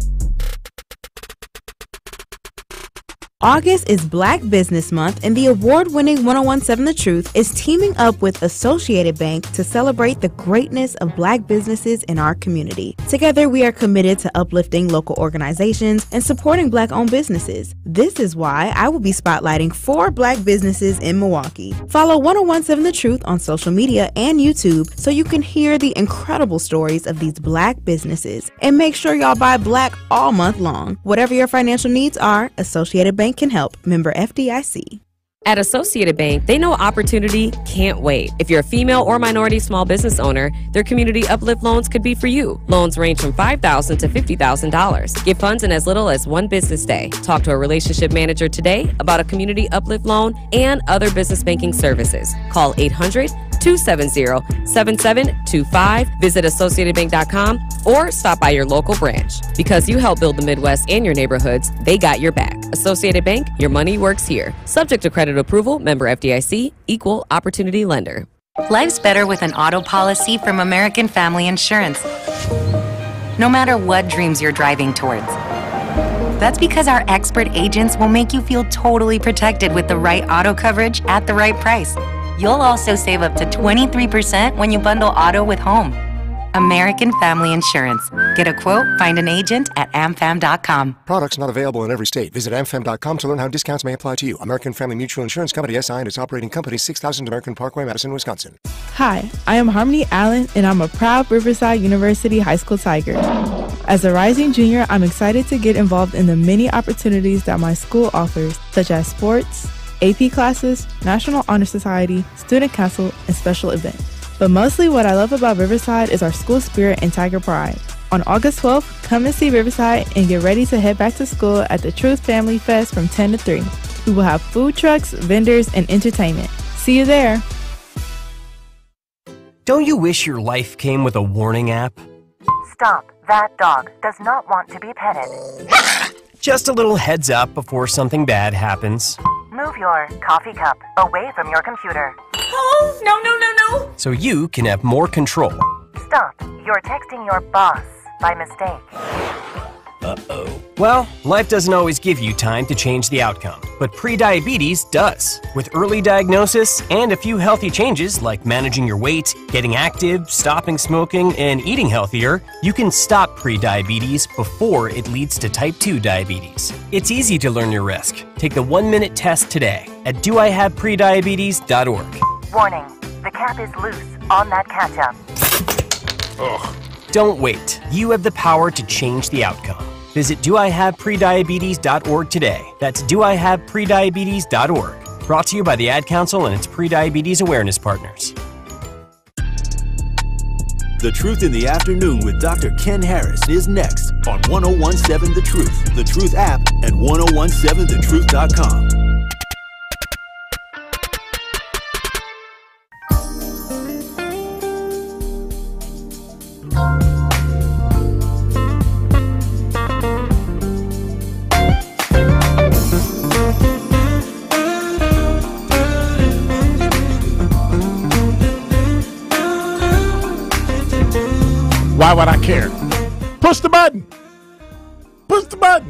August is Black Business Month, and the award-winning ten seventeen The Truth is teaming up with Associated Bank to celebrate the greatness of Black businesses in our community. Together, we are committed to uplifting local organizations and supporting Black-owned businesses. This is why I will be spotlighting four Black businesses in Milwaukee. Follow ten seventeen The Truth on social media and YouTube so you can hear the incredible stories of these Black businesses. And make sure y'all buy Black all month long. Whatever your financial needs are, Associated Bank can help. Member F D I C. At Associated Bank, they know opportunity can't wait. If you're a female or minority small business owner, their community uplift loans could be for you. Loans range from five thousand dollars to fifty thousand dollars. Get funds in as little as one business day. Talk to a relationship manager today about a community uplift loan and other business banking services. Call eight hundred, two seven zero, seven seven two five. Visit associated bank dot com or stop by your local branch. Because you help build the Midwest and your neighborhoods, they got your back. Associated Bank, your money works here. Subject to credit approval, member F D I C, equal opportunity lender. Life's better with an auto policy from American Family Insurance. No matter what dreams you're driving towards. That's because our expert agents will make you feel totally protected with the right auto coverage at the right price. You'll also save up to twenty-three percent when you bundle auto with home. American Family Insurance. Get a quote, find an agent at a m fam dot com. Products not available in every state. Visit a m fam dot com to learn how discounts may apply to you. American Family Mutual Insurance Company, S I and its operating company, six thousand American Parkway, Madison, Wisconsin. Hi, I am Harmony Allen, and I'm a proud Riverside University High School Tiger. As a rising junior, I'm excited to get involved in the many opportunities that my school offers, such as sports, A P classes, National Honor Society, Student Council, and special events. But mostly what I love about Riverside is our school spirit and Tiger pride. On August twelfth, come and see Riverside and get ready to head back to school at the Truth Family Fest from ten to three. We will have food trucks, vendors, and entertainment. See you there. Don't you wish your life came with a warning app? Stop. That dog does not want to be petted. Just a little heads up before something bad happens. Move your coffee cup away from your computer. Oh, no, no, no, no. So you can have more control. Stop. You're texting your boss by mistake. Uh-oh. Well, life doesn't always give you time to change the outcome, but prediabetes does. With early diagnosis and a few healthy changes like managing your weight, getting active, stopping smoking, and eating healthier, you can stop prediabetes before it leads to type two diabetes. It's easy to learn your risk. Take the one-minute test today at do I have prediabetes dot org. Warning, the cap is loose on that ketchup. Ugh. Don't wait. You have the power to change the outcome. Visit do I have prediabetes dot org today. That's do I have prediabetes dot org. Brought to you by the Ad Council and its prediabetes awareness partners. The Truth in the Afternoon with Doctor Ken Harris is next on ten seventeen The Truth, The Truth app, and ten seventeen the truth dot com. Why would I care? Push the button. Push the button.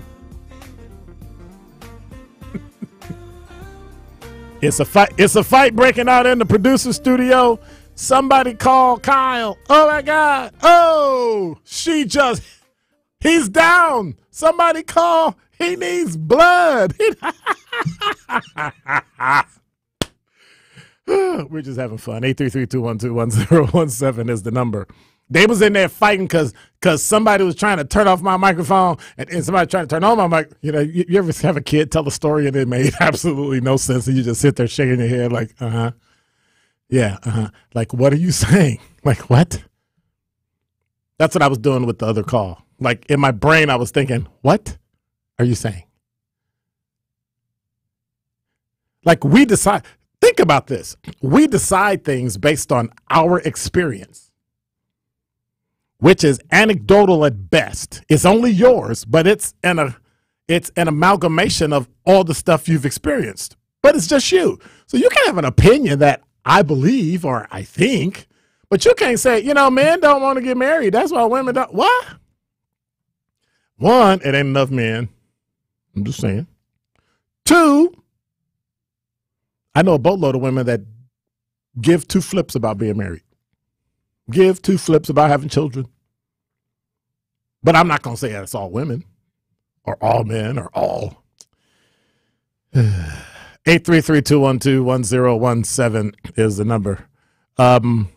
It's a fight. It's a fight breaking out in the producer studio. Somebody call Kyle. Oh my God. Oh, she just, he's down. Somebody call. He needs blood. We're just having fun. eight three three, two one two, one zero one seven is the number. They was in there fighting because because somebody was trying to turn off my microphone and, and somebody trying to turn on my mic. You know, you, you ever have a kid tell a story and it made absolutely no sense and you just sit there shaking your head like, uh-huh. Yeah, uh-huh. Like, what are you saying? Like, what? That's what I was doing with the other call. Like, in my brain, I was thinking, what are you saying? Like, we decide. Think about this. We decide things based on our experience, which is anecdotal at best. It's only yours, but it's an, a, it's an amalgamation of all the stuff you've experienced. But it's just you. So you can have an opinion that I believe or I think, but you can't say, you know, men don't want to get married. That's why women don't. What? One, it ain't enough men. I'm just saying. Two, I know a boatload of women that give two flips about being married. Give two flips about having children. But I'm not going to say that's all women or all men or all. eight three three, two one two, one zero one seven is the number. Um,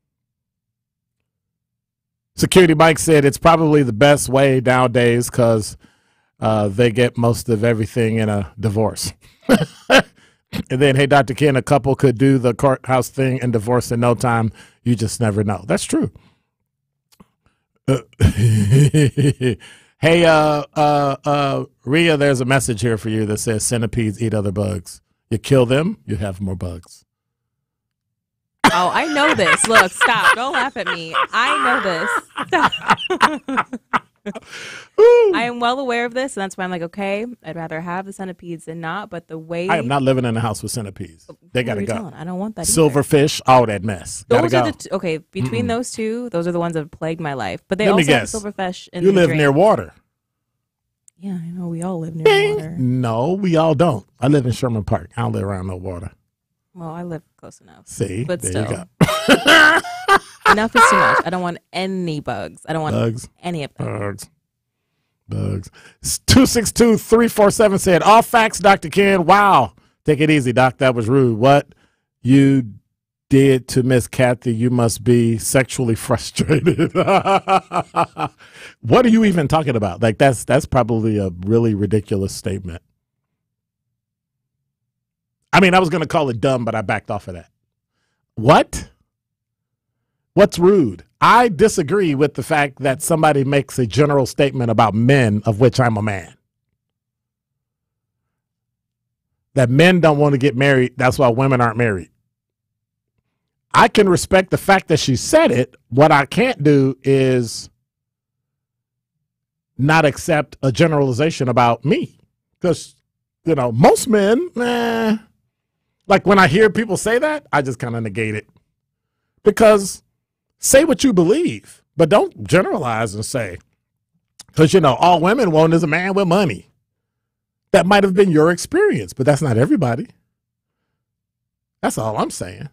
Security Mike said it's probably the best way nowadays because uh, they get most of everything in a divorce. And then, hey, Doctor Ken, a couple could do the courthouse thing and divorce in no time. You just never know. That's true. Uh, hey, uh, uh, uh, Rhea, there's a message here for you that says centipedes eat other bugs. You kill them, you have more bugs. Oh, I know this. Look, stop. Don't laugh at me. I know this. I am well aware of this, and that's why I'm like, okay, I'd rather have the centipedes than not. But the way I am not living in a house with centipedes. They gotta go. Telling? I don't want that. Silverfish, all that mess. Those gotta are go. the t- okay. Between mm-hmm. those two, those are the ones that have plagued my life. But they Let also me guess. have silverfish. In you the live drain. near water. Yeah, I know. We all live near Bing. water. No, we all don't. I live in Sherman Park. I don't live around no water. Well, I live close enough. See, but there still, you go. Enough is too much. I don't want any bugs. I don't want bugs. any of them. Bugs. Bugs. two six two, three four seven said, all facts, Doctor Ken. Wow. Take it easy, Doc. That was rude. What you did to Miss Kathy, you must be sexually frustrated. What are you even talking about? Like, that's that's probably a really ridiculous statement. I mean, I was going to call it dumb, but I backed off of that. What? What's rude? I disagree with the fact that somebody makes a general statement about men, of which I'm a man. That men don't want to get married. That's why women aren't married. I can respect the fact that she said it. What I can't do is not accept a generalization about me. Because, you know, most men, eh, like when I hear people say that, I just kind of negate it. Because say what you believe, but don't generalize and say, because, you know, all women want is a man with money. That might have been your experience, but that's not everybody. That's all I'm saying.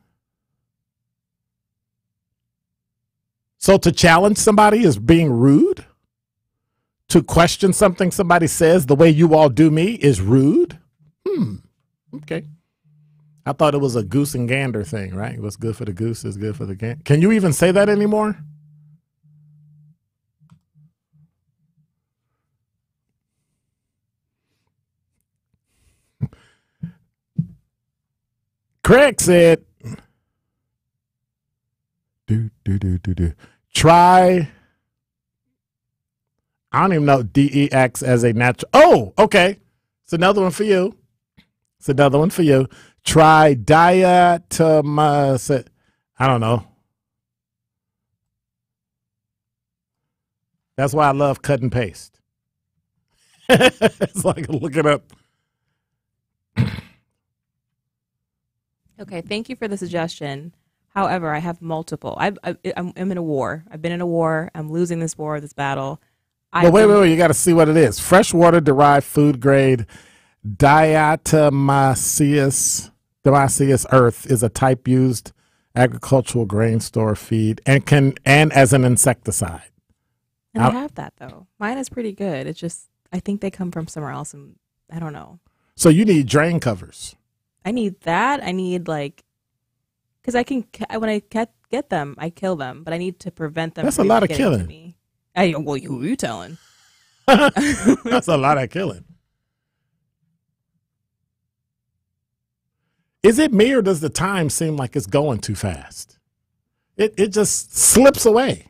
So to challenge somebody is being rude? To question something somebody says the way you all do me is rude? Hmm. Okay. I thought it was a goose and gander thing, right? What's good for the goose is good for the gander. Can you even say that anymore? Craig said, do, do, do, do, do. Try, I don't even know, D E X as a natural. Oh, okay. It's another one for you. It's another one for you. Try diatomacetic. I don't know. That's why I love cut and paste. It's like, look it up. Okay, thank you for the suggestion. However, I have multiple. I've, I, I'm, I'm in a war. I've been in a war. I'm losing this war, this battle. Well, wait, wait, wait. You got to see what it is. Freshwater-derived food grade diatomaceous diatomaceous earth is a type used agricultural grain store feed and can and as an insecticide. And I have that though. Mine is pretty good. It's just I think they come from somewhere else, and I don't know. So you need drain covers. I need that. I need like, because I can when I get get them, I kill them, but I need to prevent them. That's from a lot of getting killing. to me. I, well, who are you telling? That's a lot of killing. Is it me or does the time seem like it's going too fast? It it just slips away.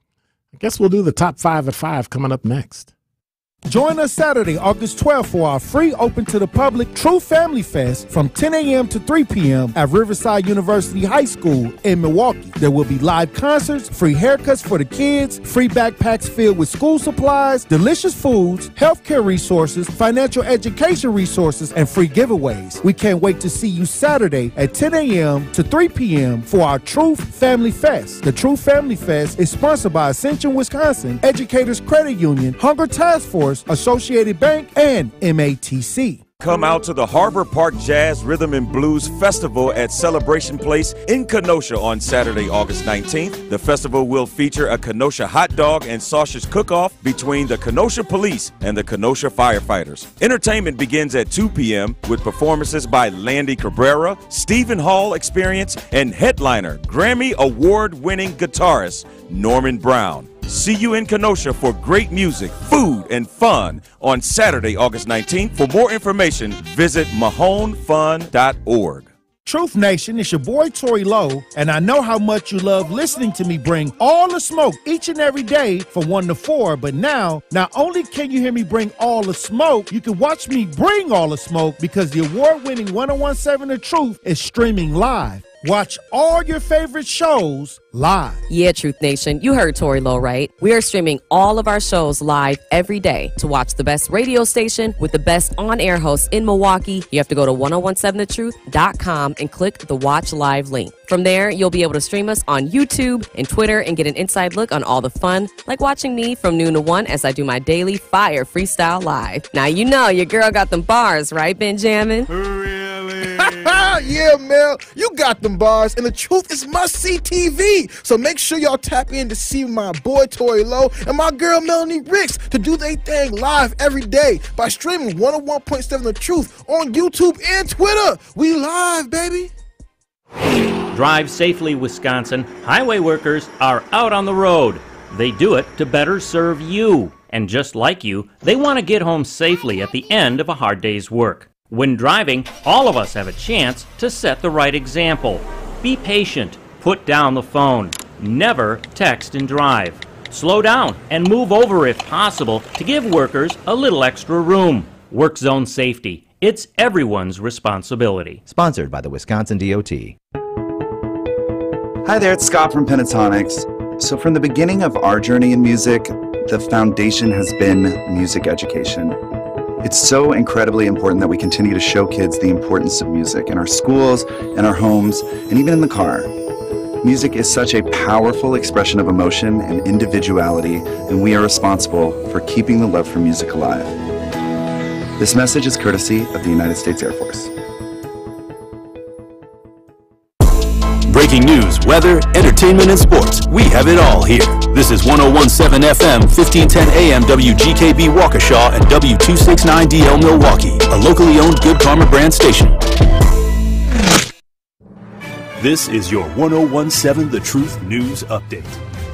I guess we'll do the top five at five coming up next. Join us Saturday, August twelfth for our free open to the public True Family Fest from ten a.m. to three p.m. at Riverside University High School in Milwaukee. There will be live concerts, free haircuts for the kids, free backpacks filled with school supplies, delicious foods, healthcare resources, financial education resources, and free giveaways. We can't wait to see you Saturday at ten a.m. to three p.m. for our True Family Fest. The True Family Fest is sponsored by Ascension, Wisconsin, Educators Credit Union, Hunger Task Force, Associated Bank, and M A T C. Come out to the Harbor Park Jazz Rhythm and Blues Festival at Celebration Place in Kenosha on Saturday, August nineteenth. The festival will feature a Kenosha hot dog and sausage cook-off between the Kenosha Police and the Kenosha firefighters. Entertainment begins at two p.m. with performances by Landy Cabrera, Stephen Hall Experience, and headliner, Grammy Award-winning guitarist Norman Brown. See you in Kenosha for great music, food, and fun on Saturday, August nineteenth. For more information, visit mahone fun dot org. Truth Nation, it's your boy Tory Lowe, and I know how much you love listening to me bring all the smoke each and every day from one to four, but now, not only can you hear me bring all the smoke, you can watch me bring all the smoke because the award-winning one oh one seven The Truth is streaming live. Watch all your favorite shows live. Yeah, Truth Nation, you heard Tory Lowe right. We are streaming all of our shows live every day. To watch the best radio station with the best on-air hosts in Milwaukee, you have to go to ten seventeen the truth dot com and click the Watch Live link. From there, you'll be able to stream us on YouTube and Twitter and get an inside look on all the fun, like watching me from noon to one as I do my daily Fire Freestyle Live. Now, you know your girl got them bars, right, Benjamin? Yeah, Mel, you got them bars, and the truth is must-see T V. So make sure y'all tap in to see my boy Tory Lowe and my girl Melanie Ricks to do their thing live every day by streaming one oh one point seven The Truth on YouTube and Twitter. We live, baby. Drive safely, Wisconsin. Highway workers are out on the road. They do it to better serve you. And just like you, they want to get home safely at the end of a hard day's work. When driving, all of us have a chance to set the right example. Be patient. Put down the phone. never text and drive. Slow down and move over if possible to give workers a little extra room. Work zone safety. It's everyone's responsibility. Sponsored by the Wisconsin D O T. Hi there, it's Scott from Pentatonics. So from the beginning of our journey in music, the foundation has been music education. It's so incredibly important that we continue to show kids the importance of music in our schools, in our homes, and even in the car. Music is such a powerful expression of emotion and individuality, and we are responsible for keeping the love for music alive. This message is courtesy of the United States Air Force. Breaking news, weather, entertainment, and sports. We have it all here. This is ten seventeen F M, fifteen ten A M W G K B Waukesha and W two sixty-nine D L Milwaukee, a locally owned Good Karma brand station. This is your ten seventeen The Truth News Update.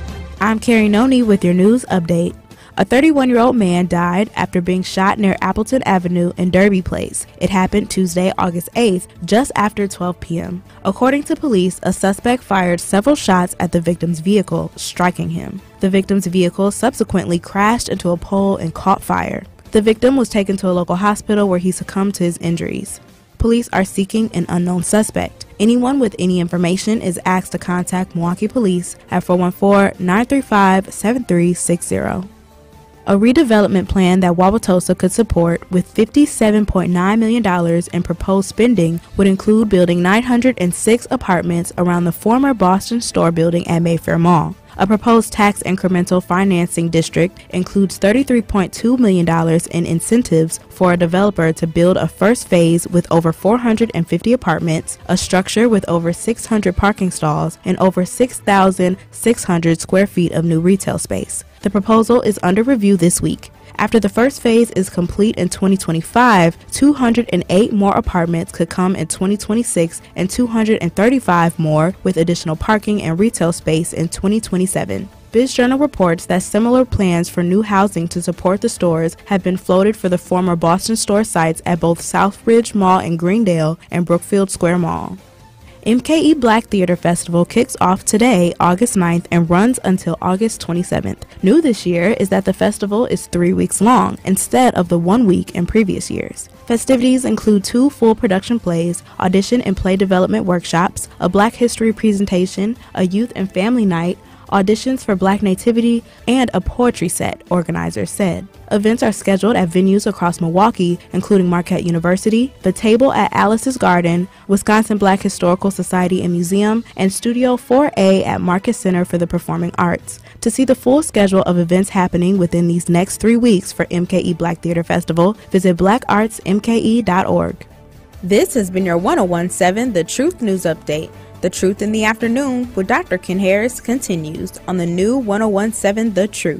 I'm Carrie Noni with your news update. A thirty-one-year-old man died after being shot near Appleton Avenue in Derby Place. It happened Tuesday, August eighth, just after twelve p.m. According to police, a suspect fired several shots at the victim's vehicle, striking him. The victim's vehicle subsequently crashed into a pole and caught fire. The victim was taken to a local hospital where he succumbed to his injuries. Police are seeking an unknown suspect. Anyone with any information is asked to contact Milwaukee Police at four one four, nine three five, seven three six zero. A redevelopment plan that Wauwatosa could support with fifty-seven point nine million dollars in proposed spending would include building nine hundred six apartments around the former Boston Store building at Mayfair Mall. A proposed tax incremental financing district includes thirty-three point two million dollars in incentives for a developer to build a first phase with over four hundred fifty apartments, a structure with over six hundred parking stalls, and over six thousand six hundred square feet of new retail space. The proposal is under review this week. After the first phase is complete in twenty twenty-five, two hundred eight more apartments could come in twenty twenty-six and two hundred thirty-five more with additional parking and retail space in twenty twenty-seven. BizJournal reports that similar plans for new housing to support the stores have been floated for the former Boston Store sites at both Southridge Mall in Greendale and Brookfield Square Mall. M K E Black Theater Festival kicks off today, August ninth, and runs until August twenty-seventh. New this year is that the festival is three weeks long, instead of the one week in previous years. Festivities include two full production plays, audition and play development workshops, a Black History presentation, a youth and family night, auditions for Black Nativity, and a poetry set, organizers said. Events are scheduled at venues across Milwaukee, including Marquette University, The Table at Alice's Garden, Wisconsin Black Historical Society and Museum, and Studio four A at Marcus Center for the Performing Arts. To see the full schedule of events happening within these next three weeks for M K E Black Theater Festival, visit black arts m k e dot org. This has been your ten seventeen The Truth News Update. The Truth in the Afternoon with Doctor Ken Harris continues on the new ten seventeen The Truth.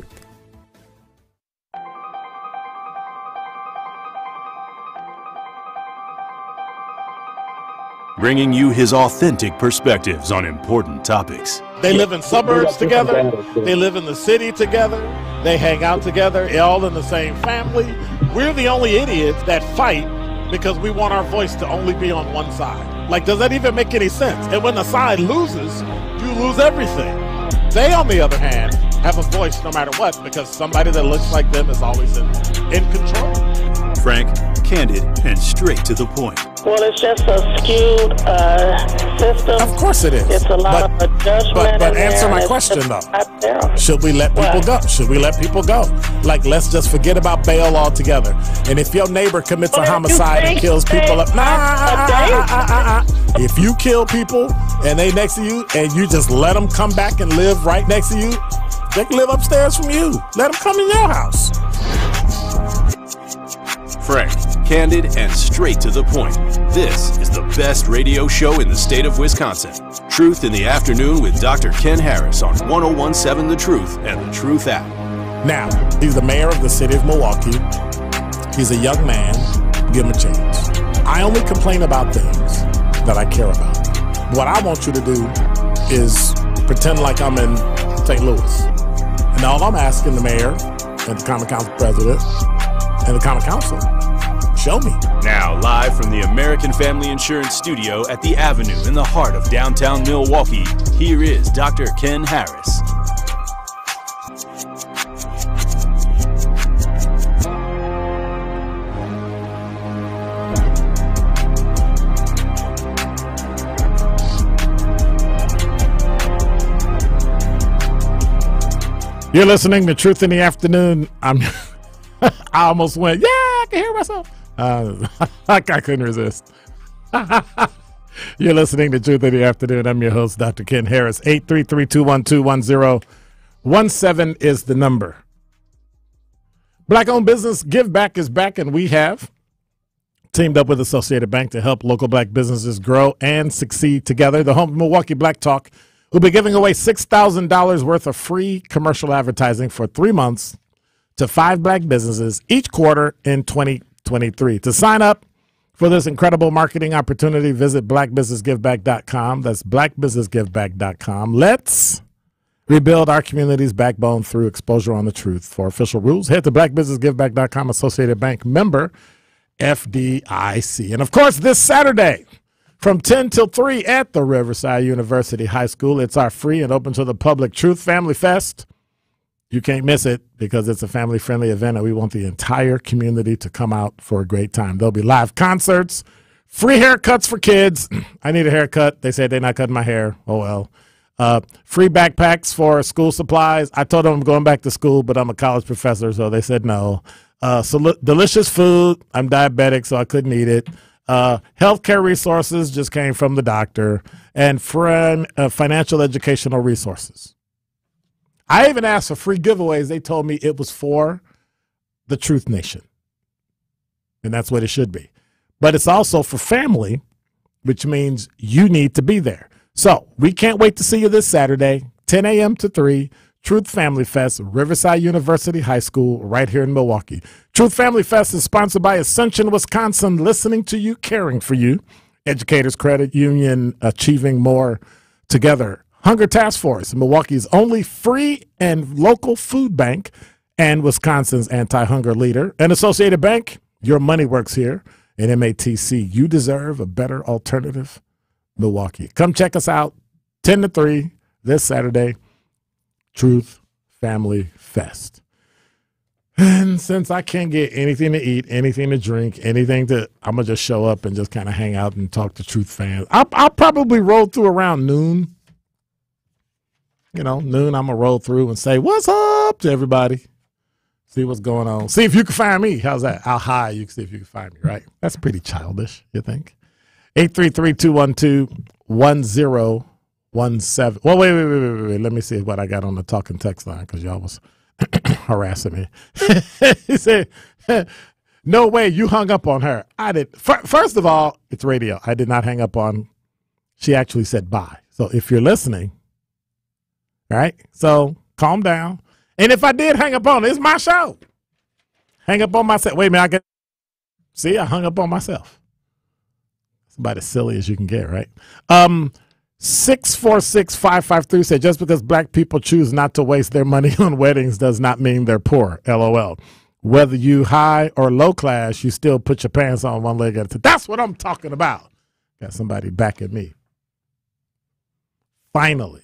Bringing you his authentic perspectives on important topics. They live in suburbs together. They live in the city together. They hang out together, all in the same family. We're the only idiots that fight because we want our voice to only be on one side. Like, does that even make any sense? And when the side loses, you lose everything. They, on the other hand, have a voice no matter what because somebody that looks like them is always in, in control. Frank, candid, and straight to the point. Well, it's just a skewed uh, system. Of course it is. It's a lot but, of judgment. But, but in answer there, my and question, it's though. Should we let people What? go? Should we let people go? Like, let's just forget about bail altogether. And if your neighbor commits Well, a if you homicide and think kills people up, they nah, are ah, ah, ah, ah. If you kill people and they next to you and you just let them come back and live right next to you, they can live upstairs from you. Let them come in your house. Frank, candid, and straight to the point. This is the best radio show in the state of Wisconsin. Truth in the Afternoon with Doctor Ken Harris on ten seventeen The Truth and The Truth app. Now, he's the mayor of the city of Milwaukee. He's a young man. Give him a chance. I only complain about things that I care about. What I want you to do is pretend like I'm in Saint Louis. And all I'm asking the mayor and the Common Council president and the Common Council, show me. Now, Now, live from the American Family Insurance Studio at the Avenue in the heart of downtown Milwaukee, here is Doctor Ken Harris. You're listening to Truth in the Afternoon. I'm. I almost went, yeah, I can hear myself. Uh, I couldn't resist. You're listening to Truth in the Afternoon. I'm your host, Doctor Ken Harris. eight three three, two one two, one zero one seven is the number. Black-owned business Give Back is back, and we have teamed up with Associated Bank to help local black businesses grow and succeed together. The Home Milwaukee Black Talk will be giving away six thousand dollars worth of free commercial advertising for three months to five black businesses each quarter in twenty twenty-three. To sign up for this incredible marketing opportunity, visit black business give back dot com. That's black business give back dot com. Let's rebuild our community's backbone through exposure on the truth. For official rules, head to black business give back dot com. Associated Bank member F D I C. And, of course, this Saturday from ten till three at the Riverside University High School, it's our free and open to the public Truth Family Fest. You can't miss it because it's a family-friendly event, and we want the entire community to come out for a great time. There'll be live concerts, free haircuts for kids. I need a haircut. They said they're not cutting my hair. Oh, well. Uh, free backpacks for school supplies. I told them I'm going back to school, but I'm a college professor, so they said no. Uh, so delicious food. I'm diabetic, so I couldn't eat it. Uh, healthcare resources just came from the doctor, and friend, uh, financial educational resources. I even asked for free giveaways. They told me it was for the Truth Nation, and that's what it should be. But it's also for family, which means you need to be there. So we can't wait to see you this Saturday, ten a.m. to three, Truth Family Fest, Riverside University High School, right here in Milwaukee. Truth Family Fest is sponsored by Ascension, Wisconsin, listening to you, caring for you. Educators Credit Union, achieving more together. Hunger Task Force, Milwaukee's only free and local food bank, and Wisconsin's anti-hunger leader. And Associated Bank, your money works here. And M A T C, you deserve a better alternative, Milwaukee. Come check us out, ten to three, this Saturday, Truth Family Fest. And since I can't get anything to eat, anything to drink, anything to, I'm going to just show up and just kind of hang out and talk to Truth fans. I'll, I'll probably roll through around noon. You know, noon, I'm going to roll through and say, what's up to everybody? See what's going on. See if you can find me. How's that? How high you can see if you can find me, right? That's pretty childish, you think? eight three three, two one two, one zero one seven. Well, wait, wait, wait, wait, wait. Let me see what I got on the talking text line because y'all was harassing me. He said, no way, you hung up on her. I did. First of all, it's radio. I did not hang up on. She actually said bye. So if you're listening, right? So calm down. And if I did hang up on, it's my show. Hang up on myself. Wait a minute. I can see. I hung up on myself. It's about as silly as you can get, right? Um, six four six five five three said just because black people choose not to waste their money on weddings does not mean they're poor. L O L. Whether you high or low class, you still put your pants on one leg at a time. That's what I'm talking about. Got somebody back at me. Finally.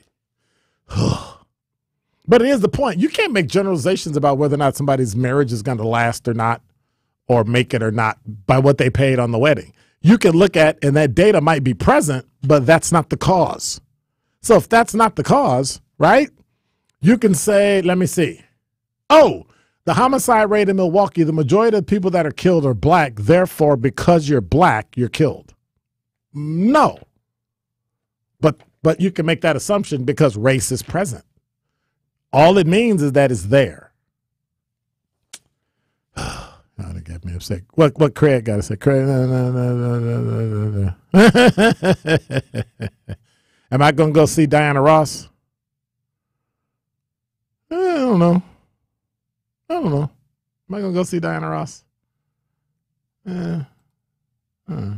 But it is the point. You can't make generalizations about whether or not somebody's marriage is going to last or not, or make it or not, by what they paid on the wedding. You can look at, and that data might be present, but that's not the cause. So if that's not the cause, right, you can say, let me see. Oh, the homicide rate in Milwaukee, the majority of the people that are killed are black. Therefore, because you're black, you're killed. No. But but you can make that assumption because race is present. All it means is that it's there. Oh, that got me upset. What what Craig got to say? Craig, no, no, no, no, no, no, no. Am I going to go see Diana Ross? I don't know. I don't know. Am I going to go see Diana Ross? Uh, uh.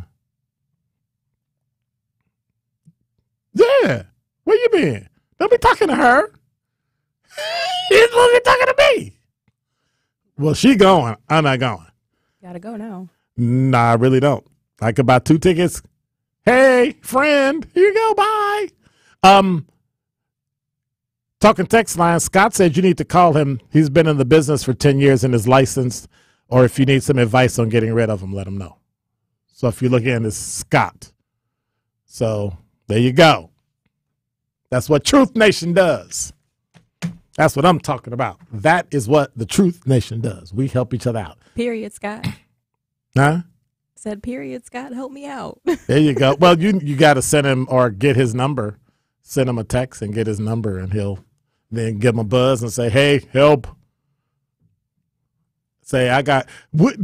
Yeah. Where you been? Don't be talking to her. He's talking to me. Well, she going. I'm not going. Gotta go now. Nah, I really don't. I could buy two tickets. Hey, friend, here you go. Bye. Um, talking text line, Scott said you need to call him. He's been in the business for ten years and is licensed. Or if you need some advice on getting rid of him, let him know. So if you look in, it's Scott. So there you go. That's what Truth Nation does. That's what I'm talking about. That is what the Truth Nation does. We help each other out. Period, Scott. Huh? Said period, Scott. Help me out. There you go. Well, you you got to send him or get his number. Send him a text and get his number, and he'll then give him a buzz and say, "Hey, help." Say, I got. What,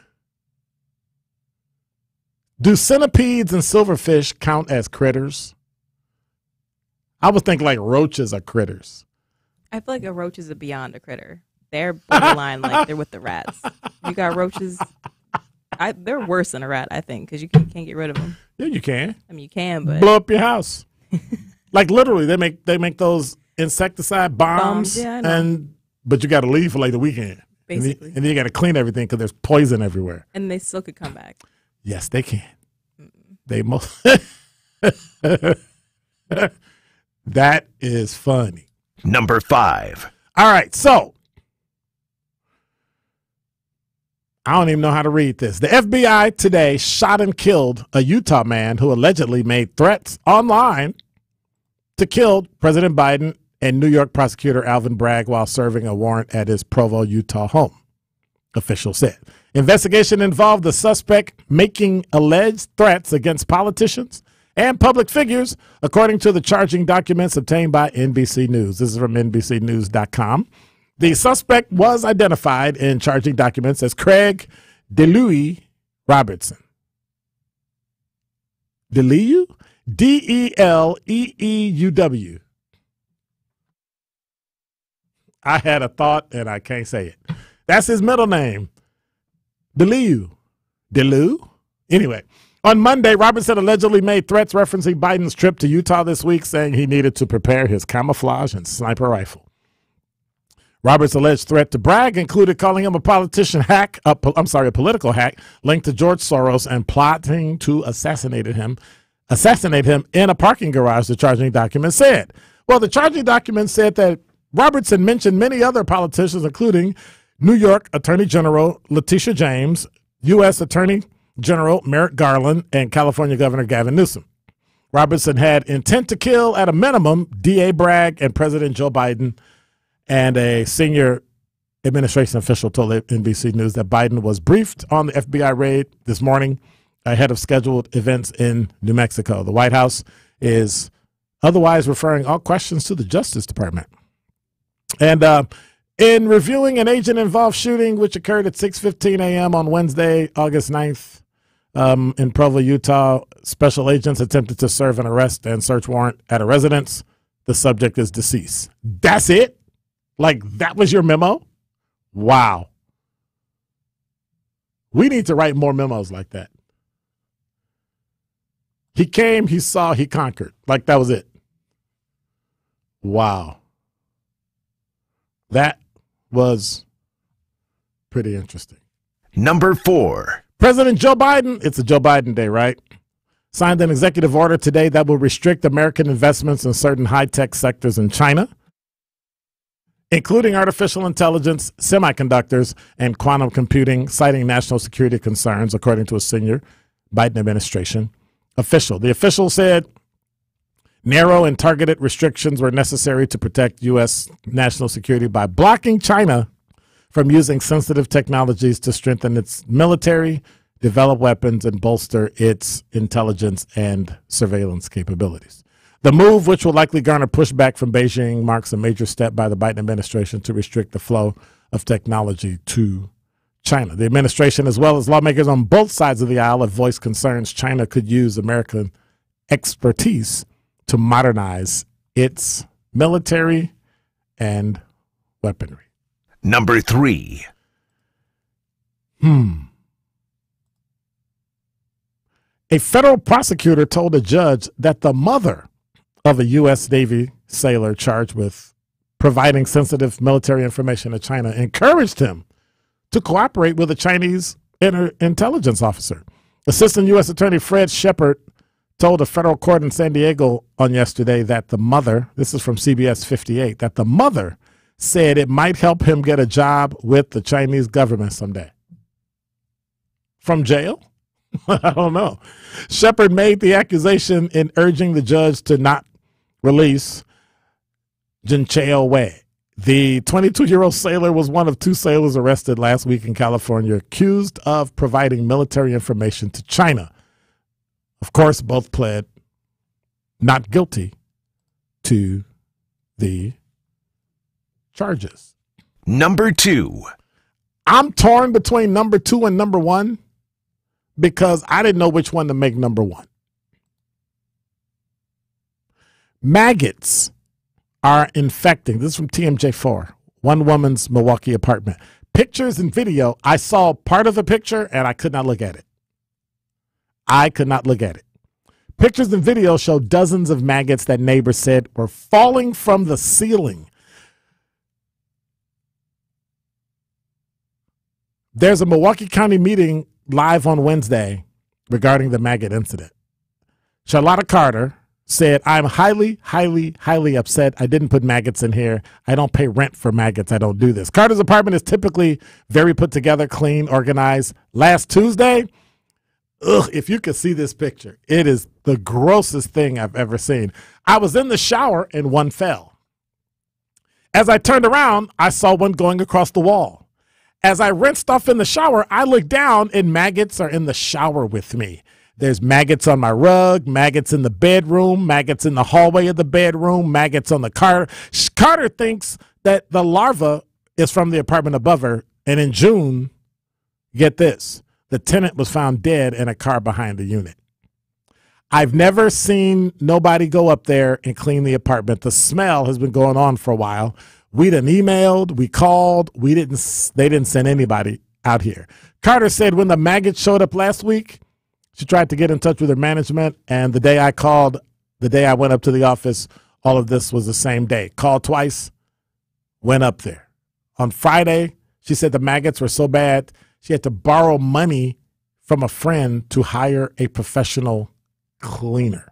do centipedes and silverfish count as critters? I would think like roaches are critters. I feel like a roach is a beyond a critter. They're borderline like they're with the rats. You got roaches. I, they're worse than a rat, I think, because you can, can't get rid of them. Yeah, you can. I mean, you can, but blow up your house. Like literally, they make they make those insecticide bombs, Bombs, yeah, I know. and but you got to leave for like the weekend. Basically. And then, and then you got to clean everything because there's poison everywhere. and they still could come back. Yes, they can. They most. That is funny. Number five. All right, so I don't even know how to read this. The F B I today shot and killed a Utah man who allegedly made threats online to kill President Biden and New York prosecutor Alvin Bragg while serving a warrant at his Provo, Utah home, officials said. Investigation involved the suspect making alleged threats against politicians and public figures, according to the charging documents obtained by N B C News. This is from N B C news dot com. The suspect was identified in charging documents as Craig DeLuey Robertson. DeLeeuw? D E L E E U W. I had a thought and I can't say it. That's his middle name. DeLeeuw. DeLeeuw? Anyway, on Monday, Robertson allegedly made threats referencing Biden's trip to Utah this week, saying he needed to prepare his camouflage and sniper rifle. Roberts' alleged threat to Bragg included calling him a politician hack, a, I'm sorry, a political hack linked to George Soros and plotting to assassinate him, assassinate him in a parking garage, the charging document said. Well, the charging document said that Robertson mentioned many other politicians, including New York Attorney General Letitia James, U S Attorney General Merrick Garland, and California Governor Gavin Newsom. Robertson had intent to kill at a minimum D A Bragg and President Joe Biden, and a senior administration official told N B C News that Biden was briefed on the F B I raid this morning ahead of scheduled events in New Mexico. The White House is otherwise referring all questions to the Justice Department. And uh, in reviewing an agent-involved shooting, which occurred at six fifteen a.m. on Wednesday, August ninth, um, in Provo, Utah, special agents attempted to serve an arrest and search warrant at a residence. The subject is deceased. That's it? Like, that was your memo? Wow. We need to write more memos like that. He came, he saw, he conquered. Like, that was it. Wow. That was pretty interesting. Number four. President Joe Biden, it's a Joe Biden day, right? Signed an executive order today that will restrict American investments in certain high-tech sectors in China, including artificial intelligence, semiconductors, and quantum computing, citing national security concerns, according to a senior Biden administration official. The official said narrow and targeted restrictions were necessary to protect U S national security by blocking China from using sensitive technologies to strengthen its military, develop weapons, and bolster its intelligence and surveillance capabilities. The move, which will likely garner pushback from Beijing, marks a major step by the Biden administration to restrict the flow of technology to China. The administration, as well as lawmakers on both sides of the aisle, have voiced concerns China could use American expertise to modernize its military and weaponry. Number three. Hmm. A federal prosecutor told a judge that the mother of a U S Navy sailor charged with providing sensitive military information to China encouraged him to cooperate with a Chinese inter- intelligence officer. Assistant U S Attorney Fred Shepard told a federal court in San Diego on yesterday that the mother, this is from C B S fifty-eight, that the mother said it might help him get a job with the Chinese government someday. From jail? I don't know. Shepard made the accusation in urging the judge to not release Jinchao Wei. The twenty-two-year-old sailor was one of two sailors arrested last week in California, accused of providing military information to China. Of course, both pled not guilty to the charges. Number two. I'm torn between number two and number one because I didn't know which one to make number one. Maggots are infecting. This is from T M J four, one woman's Milwaukee apartment. Pictures and video. I saw part of the picture and I could not look at it. I could not look at it. Pictures and video show dozens of maggots that neighbors said were falling from the ceiling. There's a Milwaukee County meeting live on Wednesday regarding the maggot incident. Charlotta Carter said, I'm highly, highly, highly upset. I didn't put maggots in here. I don't pay rent for maggots. I don't do this. Carter's apartment is typically very put together, clean, organized. Last Tuesday, ugh, if you could see this picture, it is the grossest thing I've ever seen. I was in the shower and one fell. As I turned around, I saw one going across the wall. As I rinsed off in the shower, I looked down and maggots are in the shower with me. There's maggots on my rug, maggots in the bedroom, maggots in the hallway of the bedroom, maggots on the car. Carter thinks that the larva is from the apartment above her. And in June, get this, the tenant was found dead in a car behind the unit. I've never seen nobody go up there and clean the apartment. The smell has been going on for a while. We done emailed, we called, we didn't, they didn't send anybody out here. Carter said when the maggots showed up last week, she tried to get in touch with her management, and the day I called, the day I went up to the office, all of this was the same day. Called twice, went up there. On Friday, she said the maggots were so bad, she had to borrow money from a friend to hire a professional cleaner.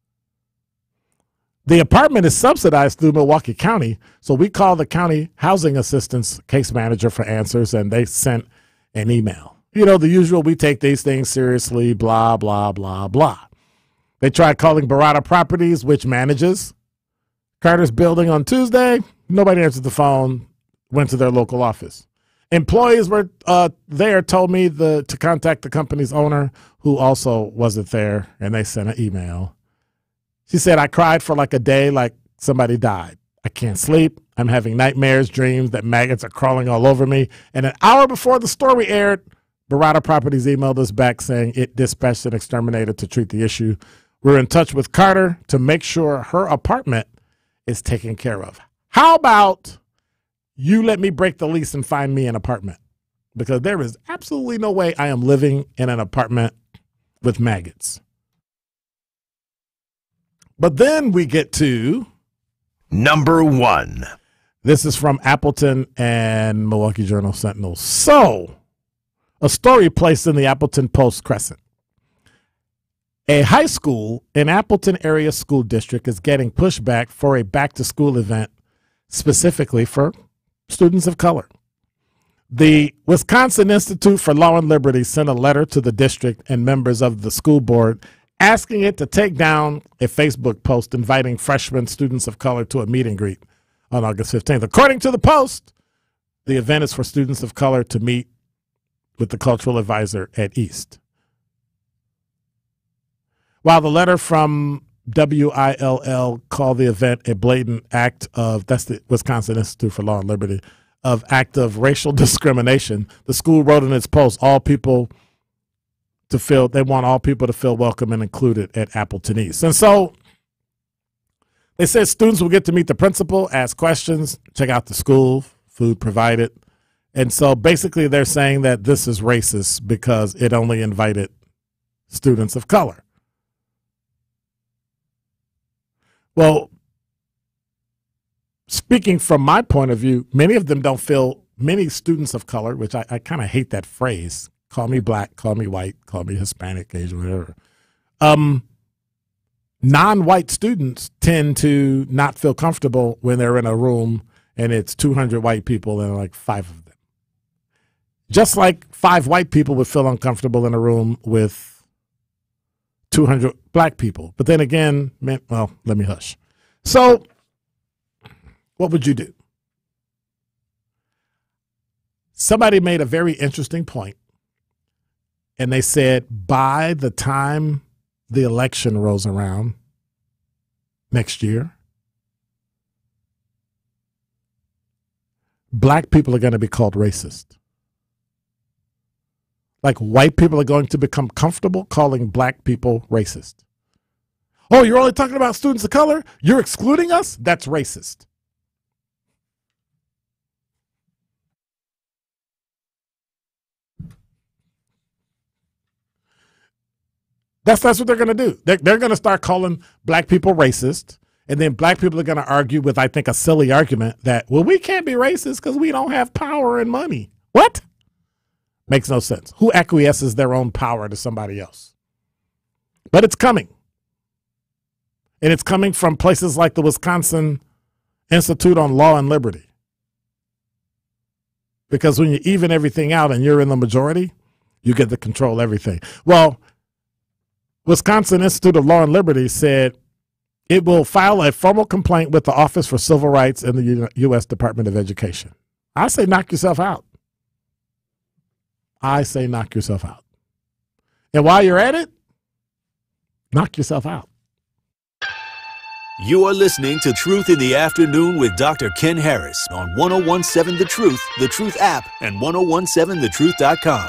The apartment is subsidized through Milwaukee County, so we called the county housing assistance case manager for answers, and they sent an email. You know, the usual, we take these things seriously, blah, blah, blah, blah. They tried calling Barada Properties, which manages Carter's building on Tuesday. Nobody answered the phone, went to their local office. Employees were uh, there, told me the, to contact the company's owner, who also wasn't there, and they sent an email. She said, I cried for like a day like somebody died. I can't sleep. I'm having nightmares, dreams that maggots are crawling all over me. And an hour before the story aired, Barada Properties emailed us back saying it dispatched an exterminator to treat the issue. We're in touch with Carter to make sure her apartment is taken care of. How about you let me break the lease and find me an apartment? Because there is absolutely no way I am living in an apartment with maggots. But then we get to number one. This is from Appleton and Milwaukee Journal Sentinel. So, a story placed in the Appleton Post Crescent. A high school in Appleton area school district is getting pushback for a back-to-school event specifically for students of color. The Wisconsin Institute for Law and Liberty sent a letter to the district and members of the school board asking it to take down a Facebook post inviting freshman students of color to a meet and greet on August fifteenth. According to the Post, the event is for students of color to meet with the cultural advisor at East. While the letter from W I L L called the event a blatant act of, that's the Wisconsin Institute for Law and Liberty, of act of racial discrimination, the school wrote in its post, all people to feel, they want all people to feel welcome and included at Appleton East. And so they said students will get to meet the principal, ask questions, check out the school, food provided. And so basically they're saying that this is racist because it only invited students of color. Well, speaking from my point of view, many of them don't feel, many students of color, which I, I kind of hate that phrase, Call me black, call me white, call me Hispanic, Asian, whatever. Um, non-white students tend to not feel comfortable when they're in a room and it's two hundred white people and like five of them. Just like five white people would feel uncomfortable in a room with two hundred black people. But then again, man, well, let me hush. So what would you do? Somebody made a very interesting point. And they said, by the time the election rolls around next year, black people are going to be called racist. Like white people are going to become comfortable calling black people racist. Oh, you're only talking about students of color? You're excluding us? That's racist. That's that's what they're going to do. They're, they're going to start calling black people racist, and then black people are going to argue with, I think, a silly argument that, well, we can't be racist because we don't have power and money. What? Makes no sense. Who acquiesces their own power to somebody else? But it's coming. And it's coming from places like the Wisconsin Institute on Law and Liberty. Because when you even everything out and you're in the majority, you get to control everything. Well, Wisconsin Institute of Law and Liberty said it will file a formal complaint with the Office for Civil Rights in the U S Department of Education. I say knock yourself out. I say knock yourself out. And while you're at it, knock yourself out. You are listening to Truth in the Afternoon with Doctor Ken Harris on one oh one seven The Truth, The Truth app, and ten seventeen the truth dot com.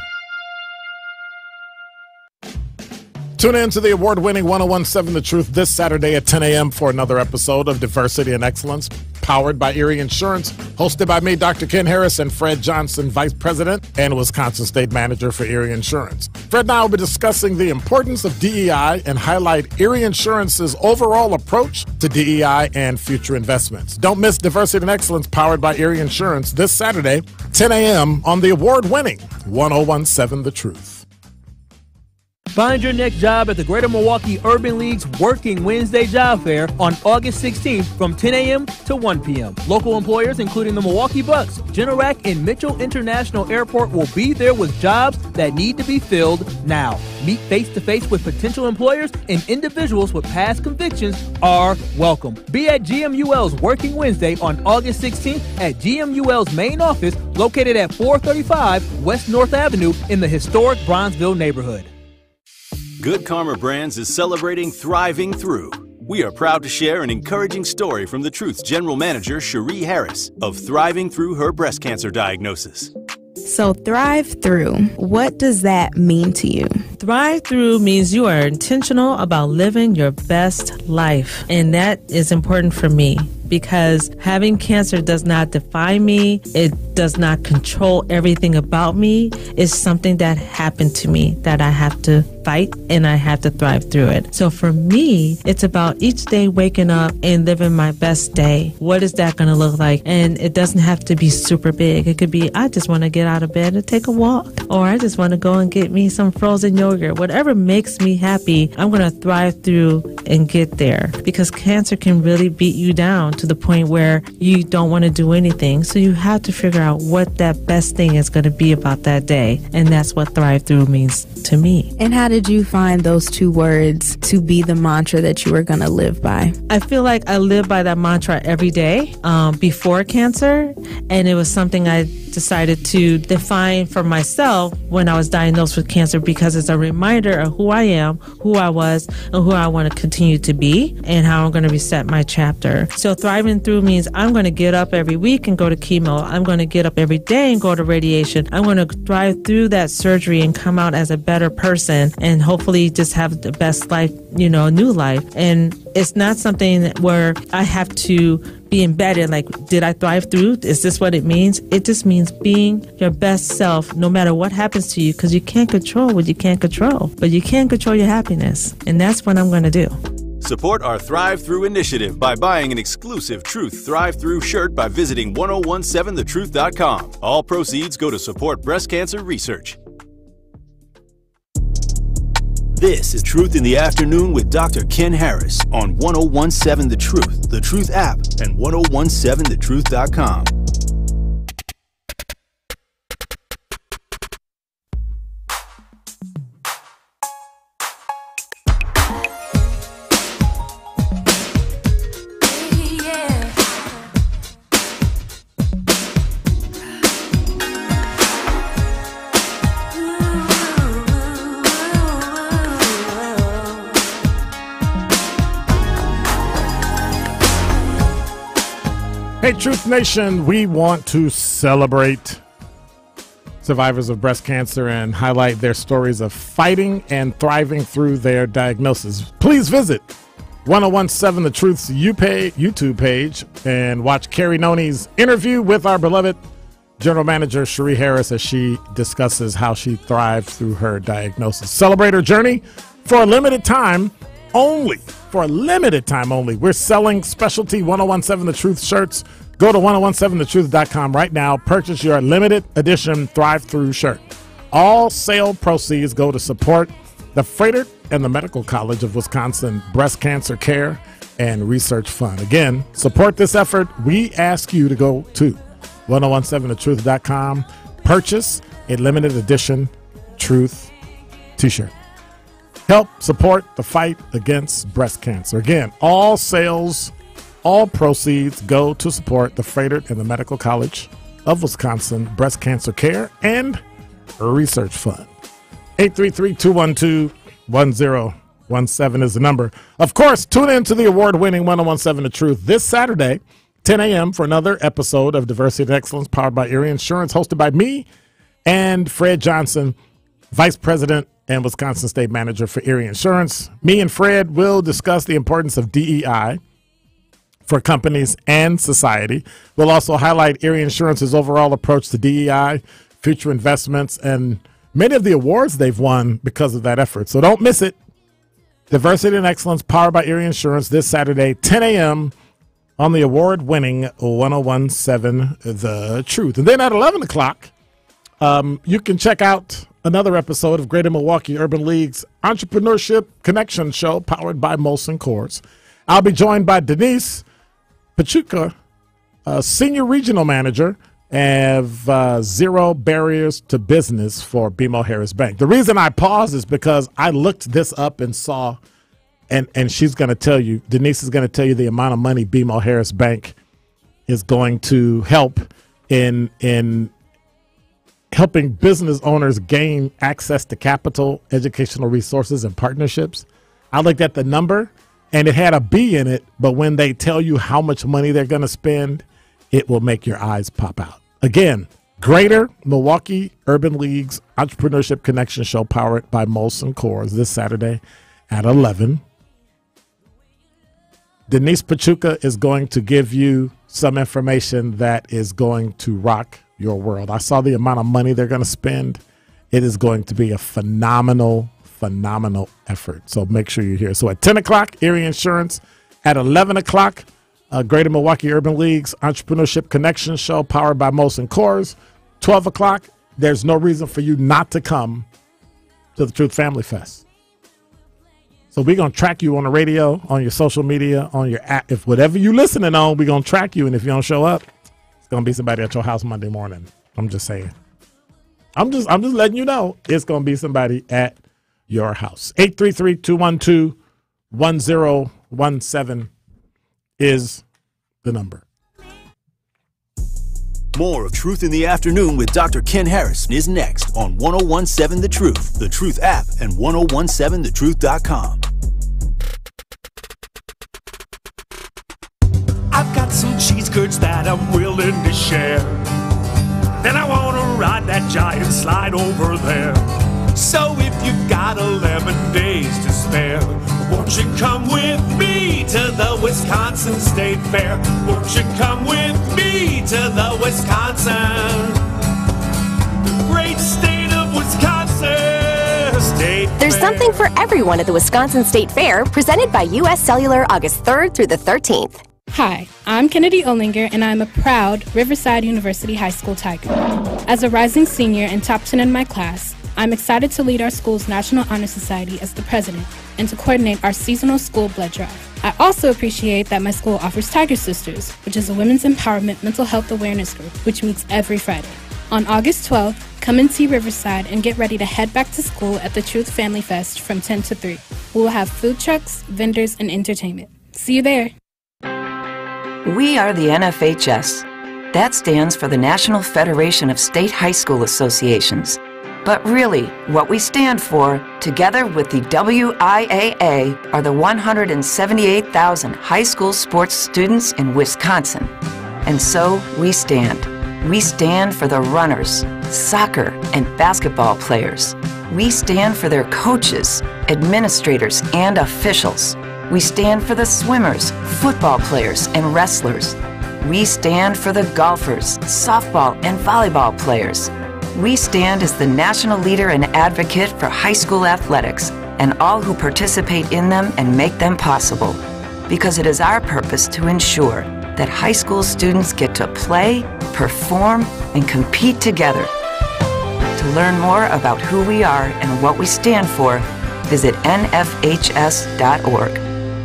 Tune in to the award-winning ten seventeen The Truth this Saturday at ten a.m. for another episode of Diversity and Excellence, powered by Erie Insurance, hosted by me, Doctor Ken Harris, and Fred Johnson, Vice President and Wisconsin State Manager for Erie Insurance. Fred and I will be discussing the importance of D E I and highlight Erie Insurance's overall approach to D E I and future investments. Don't miss Diversity and Excellence, powered by Erie Insurance, this Saturday, ten a.m. on the award-winning ten seventeen The Truth. Find your next job at the Greater Milwaukee Urban League's Working Wednesday Job Fair on August sixteenth from ten a.m. to one p.m. Local employers, including the Milwaukee Bucks, Generac, and Mitchell International Airport will be there with jobs that need to be filled now. Meet face-to-face with potential employers, and individuals with past convictions are welcome. Be at G M U L's Working Wednesday on August sixteenth at G M U L's main office located at four thirty-five West North Avenue in the historic Bronzeville neighborhood. Good Karma Brands is celebrating Thriving Through. We are proud to share an encouraging story from The Truth's General Manager, Cherie Harris, of thriving through her breast cancer diagnosis. So thrive through, what does that mean to you? Thrive through means you are intentional about living your best life. And that is important for me because having cancer does not define me. It does not control everything about me. It's something that happened to me that I have to fight and I have to thrive through it. So for me, it's about each day waking up and living my best day. What is that going to look like? And it doesn't have to be super big. It could be, I just want to get out of bed and take a walk, or I just want to go and get me some frozen yogurt. Whatever makes me happy, I'm going to thrive through and get there, because cancer can really beat you down to the point where you don't want to do anything. So you have to figure out what that best thing is going to be about that day. And that's what thrive through means to me. And how did you find those two words to be the mantra that you were going to live by? I feel like I live by that mantra every day um, before cancer. And it was something I decided to define for myself when I was diagnosed with cancer, because it's a reminder of who I am, who I was, and who I want to continue to be, and how I'm going to reset my chapter. So thriving through means I'm going to get up every week and go to chemo. I'm going to get up every day and go to radiation. I'm going to thrive through that surgery and come out as a better person and hopefully just have the best life, you know, new life. And it's not something where I have to be embedded, like, did I thrive through? Is this what it means? It just means being your best self no matter what happens to you, because you can't control what you can't control, but you can control your happiness. And that's what I'm going to do. Support our Thrive Through initiative by buying an exclusive Truth Thrive Through shirt by visiting ten seventeen the truth dot com. All proceeds go to support breast cancer research. This is Truth in the Afternoon with Doctor Ken Harris on one oh one seven The Truth, The Truth app, and ten seventeen the truth dot com. Hey, Truth Nation, we want to celebrate survivors of breast cancer and highlight their stories of fighting and thriving through their diagnosis. Please visit ten seventeen The Truth's YouTube page and watch Carrie Noni's interview with our beloved General Manager Cherie Harris as she discusses how she thrived through her diagnosis. Celebrate her journey for a limited time only. For a limited time only. We're selling specialty ten seventeen The Truth shirts. Go to ten seventeen the truth dot com right now. Purchase your limited edition Thrive Through shirt. All sale proceeds go to support the Frederick and the Medical College of Wisconsin Breast Cancer Care and Research Fund. Again, support this effort. We ask you to go to ten seventeen the truth dot com. Purchase a limited edition Truth t-shirt. Help support the fight against breast cancer. Again, all sales, all proceeds go to support the Frederick and the Medical College of Wisconsin Breast Cancer Care and Research Fund. eight three three, two one two, one zero one seven is the number. Of course, tune in to the award-winning ten seventeen The Truth this Saturday, ten a.m. for another episode of Diversity and Excellence powered by Erie Insurance, hosted by me and Fred Johnson, Vice President and Wisconsin State Manager for Erie Insurance. Me and Fred will discuss the importance of D E I for companies and society. We'll also highlight Erie Insurance's overall approach to D E I, future investments, and many of the awards they've won because of that effort. So don't miss it. Diversity and Excellence powered by Erie Insurance this Saturday, ten a.m. on the award-winning ten seventeen The Truth. And then at eleven o'clock, um, you can check out another episode of Greater Milwaukee Urban League's Entrepreneurship Connection Show powered by Molson Coors. I'll be joined by Denise Pachuca, uh, Senior Regional Manager of uh, Zero Barriers to Business for B M O Harris Bank. The reason I pause is because I looked this up and saw, and, and she's going to tell you, Denise is going to tell you the amount of money B M O Harris Bank is going to help in in helping business owners gain access to capital, educational resources, and partnerships. I looked at the number, and it had a B in it, but when they tell you how much money they're going to spend, it will make your eyes pop out. Again, Greater Milwaukee Urban League's Entrepreneurship Connection Show powered by Molson Coors this Saturday at eleven. Denise Pachuca is going to give you some information that is going to rock your world. I saw the amount of money they're going to spend. It is going to be a phenomenal, phenomenal effort. So make sure you're here. So at ten o'clock, Erie Insurance. At eleven o'clock, uh, Greater Milwaukee Urban League's Entrepreneurship Connection Show powered by Molson Coors. twelve o'clock, there's no reason for you not to come to the Truth Family Fest. So we're going to track you on the radio, on your social media, on your app. If whatever you're listening on, we're going to track you. And if you don't show up, it's going to be somebody at your house Monday morning. I'm just saying. I'm just I'm just letting you know it's going to be somebody at your house. eight three three, two one two, one zero one seven is the number. More of Truth in the Afternoon with Doctor Ken Harris is next on ten seventeen The Truth, The Truth app, and ten seventeen the truth dot com. I've got some cheese curds that I'm willing to share. Then I want to ride that giant slide over there. So if you've got eleven days to spare, won't you come with me to the Wisconsin State Fair? Won't you come with me to the Wisconsin, the great state of Wisconsin State There's Fair. something for everyone at the Wisconsin State Fair, presented by U S Cellular August third through the thirteenth. Hi, I'm Kennedy Olinger, and I'm a proud Riverside University High School Tiger. As a rising senior and top ten in my class, I'm excited to lead our school's National Honor Society as the president and to coordinate our seasonal school blood drive. I also appreciate that my school offers Tiger Sisters, which is a women's empowerment mental health awareness group, which meets every Friday. On August twelfth, come and see Riverside and get ready to head back to school at the Truth Family Fest from ten to three. We will have food trucks, vendors, and entertainment. See you there. We are the N F H S. That stands for the National Federation of State High School Associations. But really, what we stand for, together with the W I A A, are the one hundred seventy-eight thousand high school sports students in Wisconsin. And so we stand. We stand for the runners, soccer, and basketball players. We stand for their coaches, administrators, and officials. We stand for the swimmers, football players, and wrestlers. We stand for the golfers, softball, and volleyball players. We stand as the national leader and advocate for high school athletics and all who participate in them and make them possible. Because it is our purpose to ensure that high school students get to play, perform, and compete together. To learn more about who we are and what we stand for, visit N F H S dot org.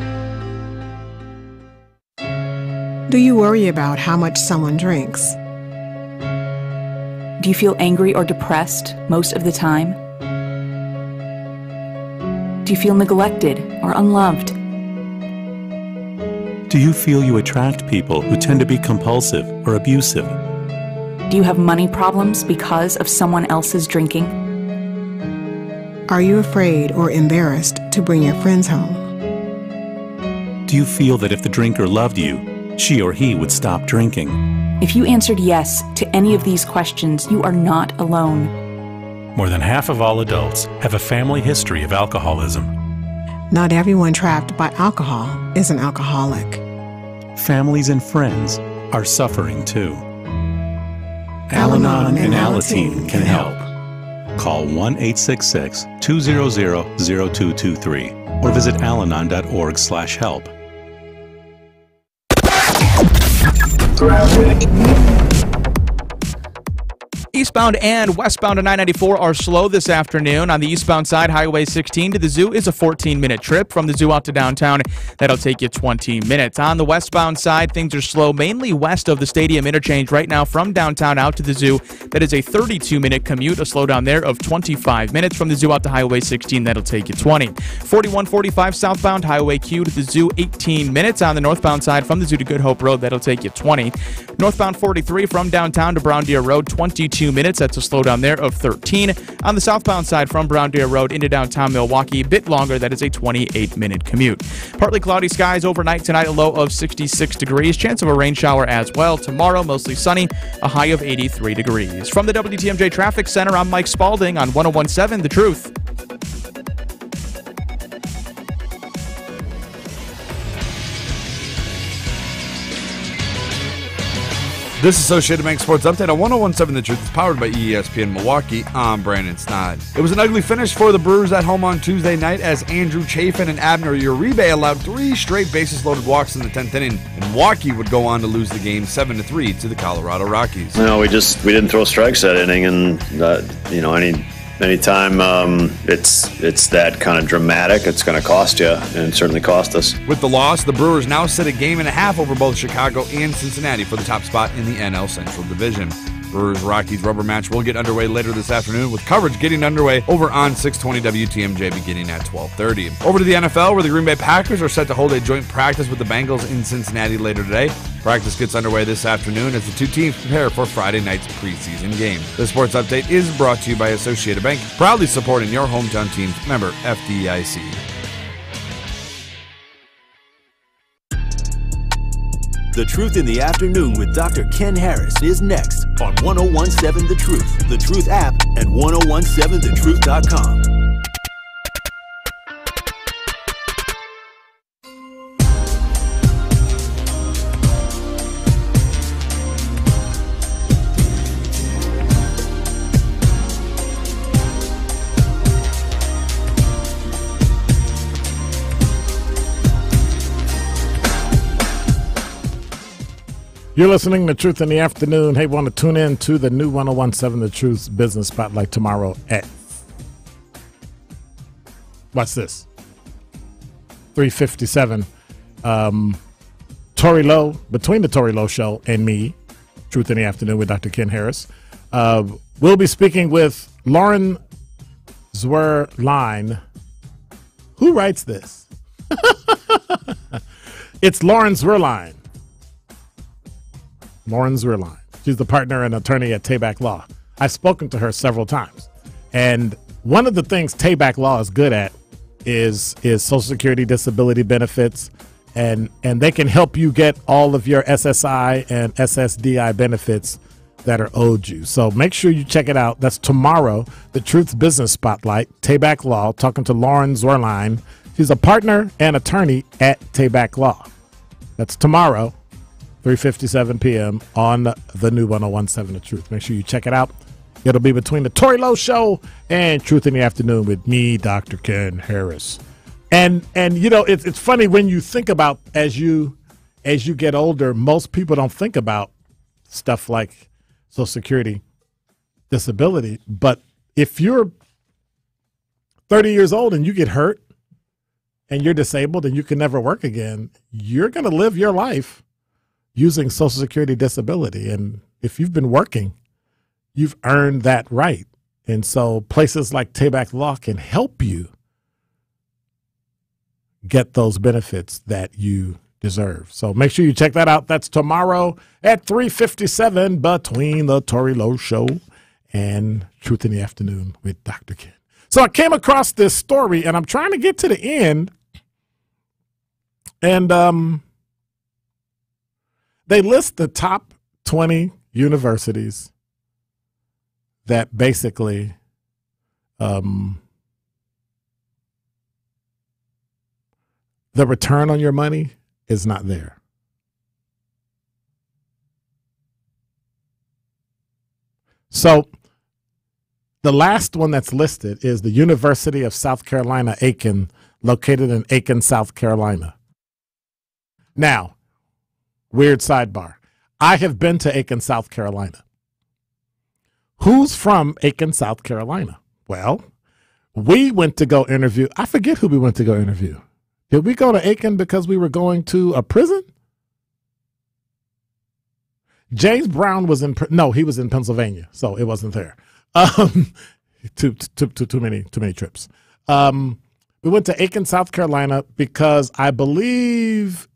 Do you worry about how much someone drinks? Do you feel angry or depressed most of the time? Do you feel neglected or unloved? Do you feel you attract people who tend to be compulsive or abusive? Do you have money problems because of someone else's drinking? Are you afraid or embarrassed to bring your friends home? Do you feel that if the drinker loved you, she or he would stop drinking? If you answered yes to any of these questions, you are not alone. More than half of all adults have a family history of alcoholism. Not everyone trapped by alcohol is an alcoholic. Families and friends are suffering too. Al-Anon and Alateen can help. Call one eight six six, two zero zero, zero two two three or visit alanon dot org slash help. Eastbound and westbound on nine ninety-four are slow this afternoon. On the eastbound side, Highway sixteen to the zoo is a fourteen minute trip. From the zoo out to downtown, that'll take you twenty minutes. On the westbound side, things are slow, mainly west of the stadium interchange right now from downtown out to the zoo. That is a thirty-two minute commute, a slowdown there of twenty-five minutes. From the zoo out to Highway sixteen, that'll take you twenty. forty-one forty-five southbound, Highway Q to the zoo, eighteen minutes. On the northbound side, from the zoo to Good Hope Road, that'll take you twenty. Northbound forty-three from downtown to Brown Deer Road, twenty-two minutes. That's a slowdown there of thirteen. On the southbound side from Brown Deer Road into downtown Milwaukee, a bit longer. That is a twenty-eight minute commute. Partly cloudy skies overnight tonight, a low of sixty-six degrees. Chance of a rain shower as well. Tomorrow, mostly sunny, a high of eighty-three degrees. From the W T M J Traffic Center, I'm Mike Spalding on one oh one seven The Truth. This Associated Bank Sports Update on one oh one seven The Truth is powered by E S P N Milwaukee. I'm Brandon Snodd. It was an ugly finish for the Brewers at home on Tuesday night as Andrew Chafin and Abner Uribe allowed three straight bases-loaded walks in the tenth inning, and Milwaukee would go on to lose the game seven to three to the Colorado Rockies. No, we just we didn't throw strikes that inning, and uh, you know any. Anytime um, it's it's that kind of dramatic, it's going to cost you, and certainly cost us. With the loss, the Brewers now sit a game and a half over both Chicago and Cincinnati for the top spot in the N L Central Division. Brewers-Rockies rubber match will get underway later this afternoon, with coverage getting underway over on six twenty W T M J beginning at twelve thirty. Over to the N F L, where the Green Bay Packers are set to hold a joint practice with the Bengals in Cincinnati later today. Practice gets underway this afternoon as the two teams prepare for Friday night's preseason game. The Sports Update is brought to you by Associated Bank, proudly supporting your hometown teams. Member F D I C. The Truth in the Afternoon with Doctor Ken Harris is next on one oh one seven The Truth, The Truth app, and ten seventeen the truth dot com. You're listening to Truth in the Afternoon. Hey, want to tune in to the new ten seventeen The Truth Business Spotlight tomorrow at Watch this. three fifty-seven. Um, Tori Lowe, between the Tori Lowe Show and me, Truth in the Afternoon with Doctor Ken Harris. Uh, we'll be speaking with Lauren Zwerline. Who writes this? It's Lauren Zwerline. Lauren Zwerline. She's the partner and attorney at Tabak Law. I've spoken to her several times. And one of the things Tabak Law is good at is is Social Security disability benefits. And, and they can help you get all of your S S I and S S D I benefits that are owed you. So make sure you check it out. That's tomorrow, the Truth's Business Spotlight, Tabak Law, talking to Lauren Zwerline. She's a partner and attorney at Tabak Law. That's tomorrow, three fifty-seven p.m. on the new one oh one seven The Truth. Make sure you check it out. It'll be between the Tori Lowe Show and Truth in the Afternoon with me, Doctor Ken Harris. And and you know, it's it's funny when you think about as you as you get older, most people don't think about stuff like Social Security disability. But if you're thirty years old and you get hurt and you're disabled and you can never work again, you're going to live your life using Social Security disability. And if you've been working, you've earned that right. And so places like Tabak Law can help you get those benefits that you deserve. So make sure you check that out. That's tomorrow at three fifty-seven between the Tori Lowe Show and Truth in the Afternoon with Doctor Ken. So I came across this story, and I'm trying to get to the end, and um, they list the top twenty universities that basically um, the return on your money is not there. So the last one that's listed is the University of South Carolina, Aiken, located in Aiken, South Carolina. Now, weird sidebar. I have been to Aiken, South Carolina. Who's from Aiken, South Carolina? Well, we went to go interview. I forget who we went to go interview. Did we go to Aiken because we were going to a prison? James Brown was in, no, he was in Pennsylvania, so it wasn't there. Um, too, too, too, too many, too many trips. Um, we went to Aiken, South Carolina because I believe,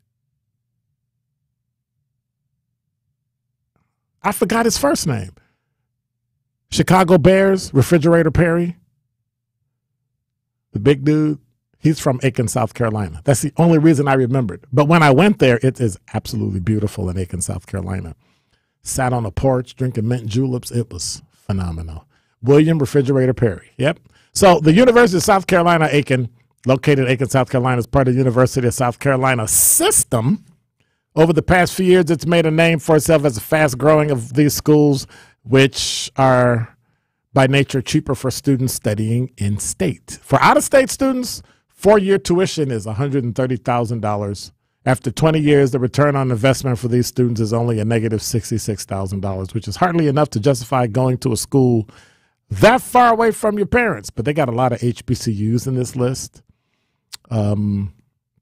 I forgot his first name. Chicago Bears, Refrigerator Perry, the big dude. He's from Aiken, South Carolina. That's the only reason I remembered. But when I went there, it is absolutely beautiful in Aiken, South Carolina. Sat on a porch drinking mint juleps. It was phenomenal. William Refrigerator Perry. Yep. So the University of South Carolina, Aiken, located in Aiken, South Carolina, is part of the University of South Carolina system. Over the past few years, it's made a name for itself as a fast-growing of these schools, which are by nature cheaper for students studying in state. For out-of-state students, four-year tuition is one hundred thirty thousand dollars. After twenty years, the return on investment for these students is only a negative sixty-six thousand dollars, which is hardly enough to justify going to a school that far away from your parents. But they got a lot of H B C Us in this list. Um,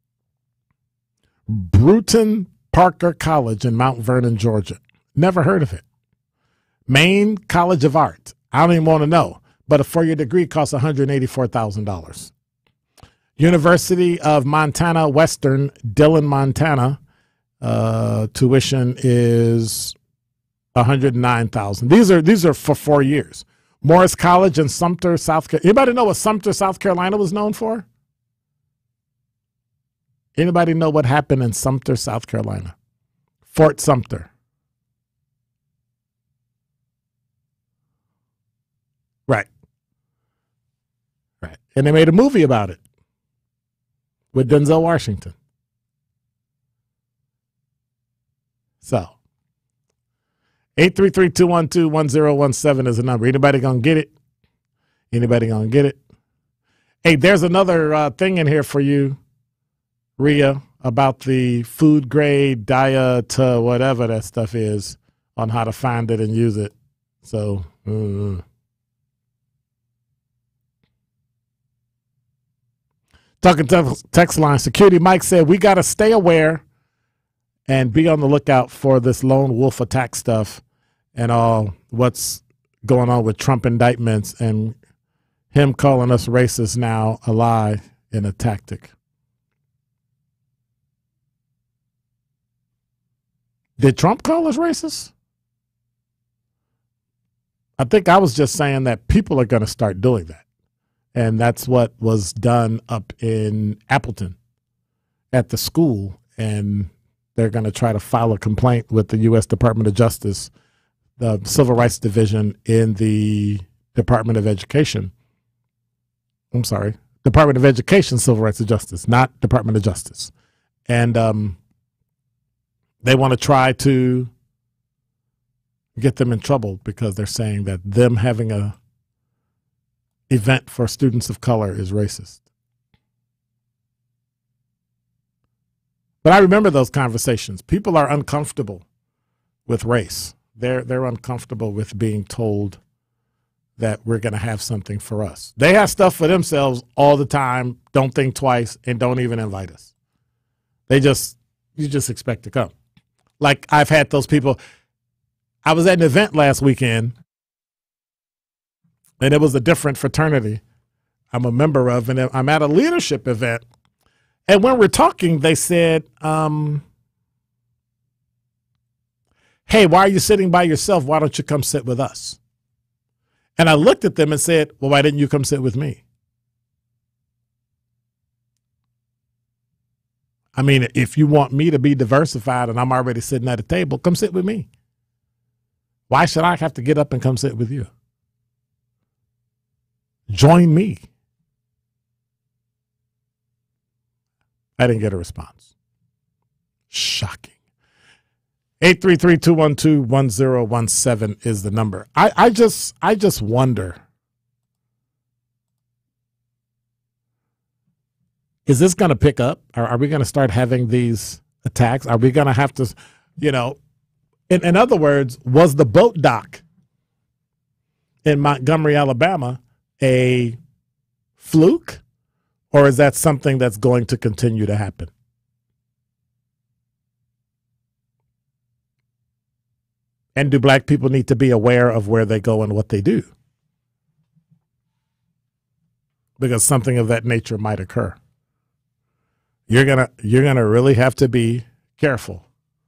Bruton Parker College in Mount Vernon, Georgia. Never heard of it. Maine College of Art. I don't even want to know. But a four-year degree costs one hundred eighty-four thousand dollars. University of Montana Western, Dillon, Montana. Uh, tuition is one hundred nine thousand dollars. These are these are for four years. Morris College in Sumter, South Carolina. Anybody know what Sumter, South Carolina was known for? Anybody know what happened in Sumter, South Carolina? Fort Sumter. Right. Right. And they made a movie about it with Denzel Washington. So, eight three three, two one two, one zero one seven is the number. Anybody going to get it? Anybody going to get it? Hey, there's another uh, thing in here for you, Rhea, about the food grade diet, uh, whatever that stuff is, on how to find it and use it. So, uh, Talking to text line, Security Mike said, we got to stay aware and be on the lookout for this lone wolf attack stuff and all what's going on with Trump indictments and him calling us racist now a lie and a tactic. Did Trump call us racist? I think I was just saying that people are going to start doing that. And that's what was done up in Appleton at the school. And they're going to try to file a complaint with the U S Department of Justice, the Civil Rights Division in the Department of Education. I'm sorry, Department of Education, Civil Rights and Justice, not Department of Justice. And um, they want to try to get them in trouble because they're saying that them having a event for students of color is racist. But I remember those conversations. People are uncomfortable with race. They're they're uncomfortable with being told that we're going to have something for us. They have stuff for themselves all the time, don't think twice, and don't even invite us. They just, you just expect to come. Like I've had those people. I was at an event last weekend, and it was a different fraternity I'm a member of, and I'm at a leadership event. And when we're talking, they said, um, hey, why are you sitting by yourself? Why don't you come sit with us? And I looked at them and said, well, why didn't you come sit with me? I mean, if you want me to be diversified and I'm already sitting at a table, come sit with me. Why should I have to get up and come sit with you? Join me. I didn't get a response. Shocking. eight three three, two one two, one zero one seven is the number. I, I just I just wonder, is this going to pick up? Are, are we going to start having these attacks? Are we going to have to, you know, in, in other words, was the boat dock in Montgomery, Alabama, a fluke, or is that something that's going to continue to happen? And do black people need to be aware of where they go and what they do? Because something of that nature might occur. You're gonna you're gonna really have to be careful.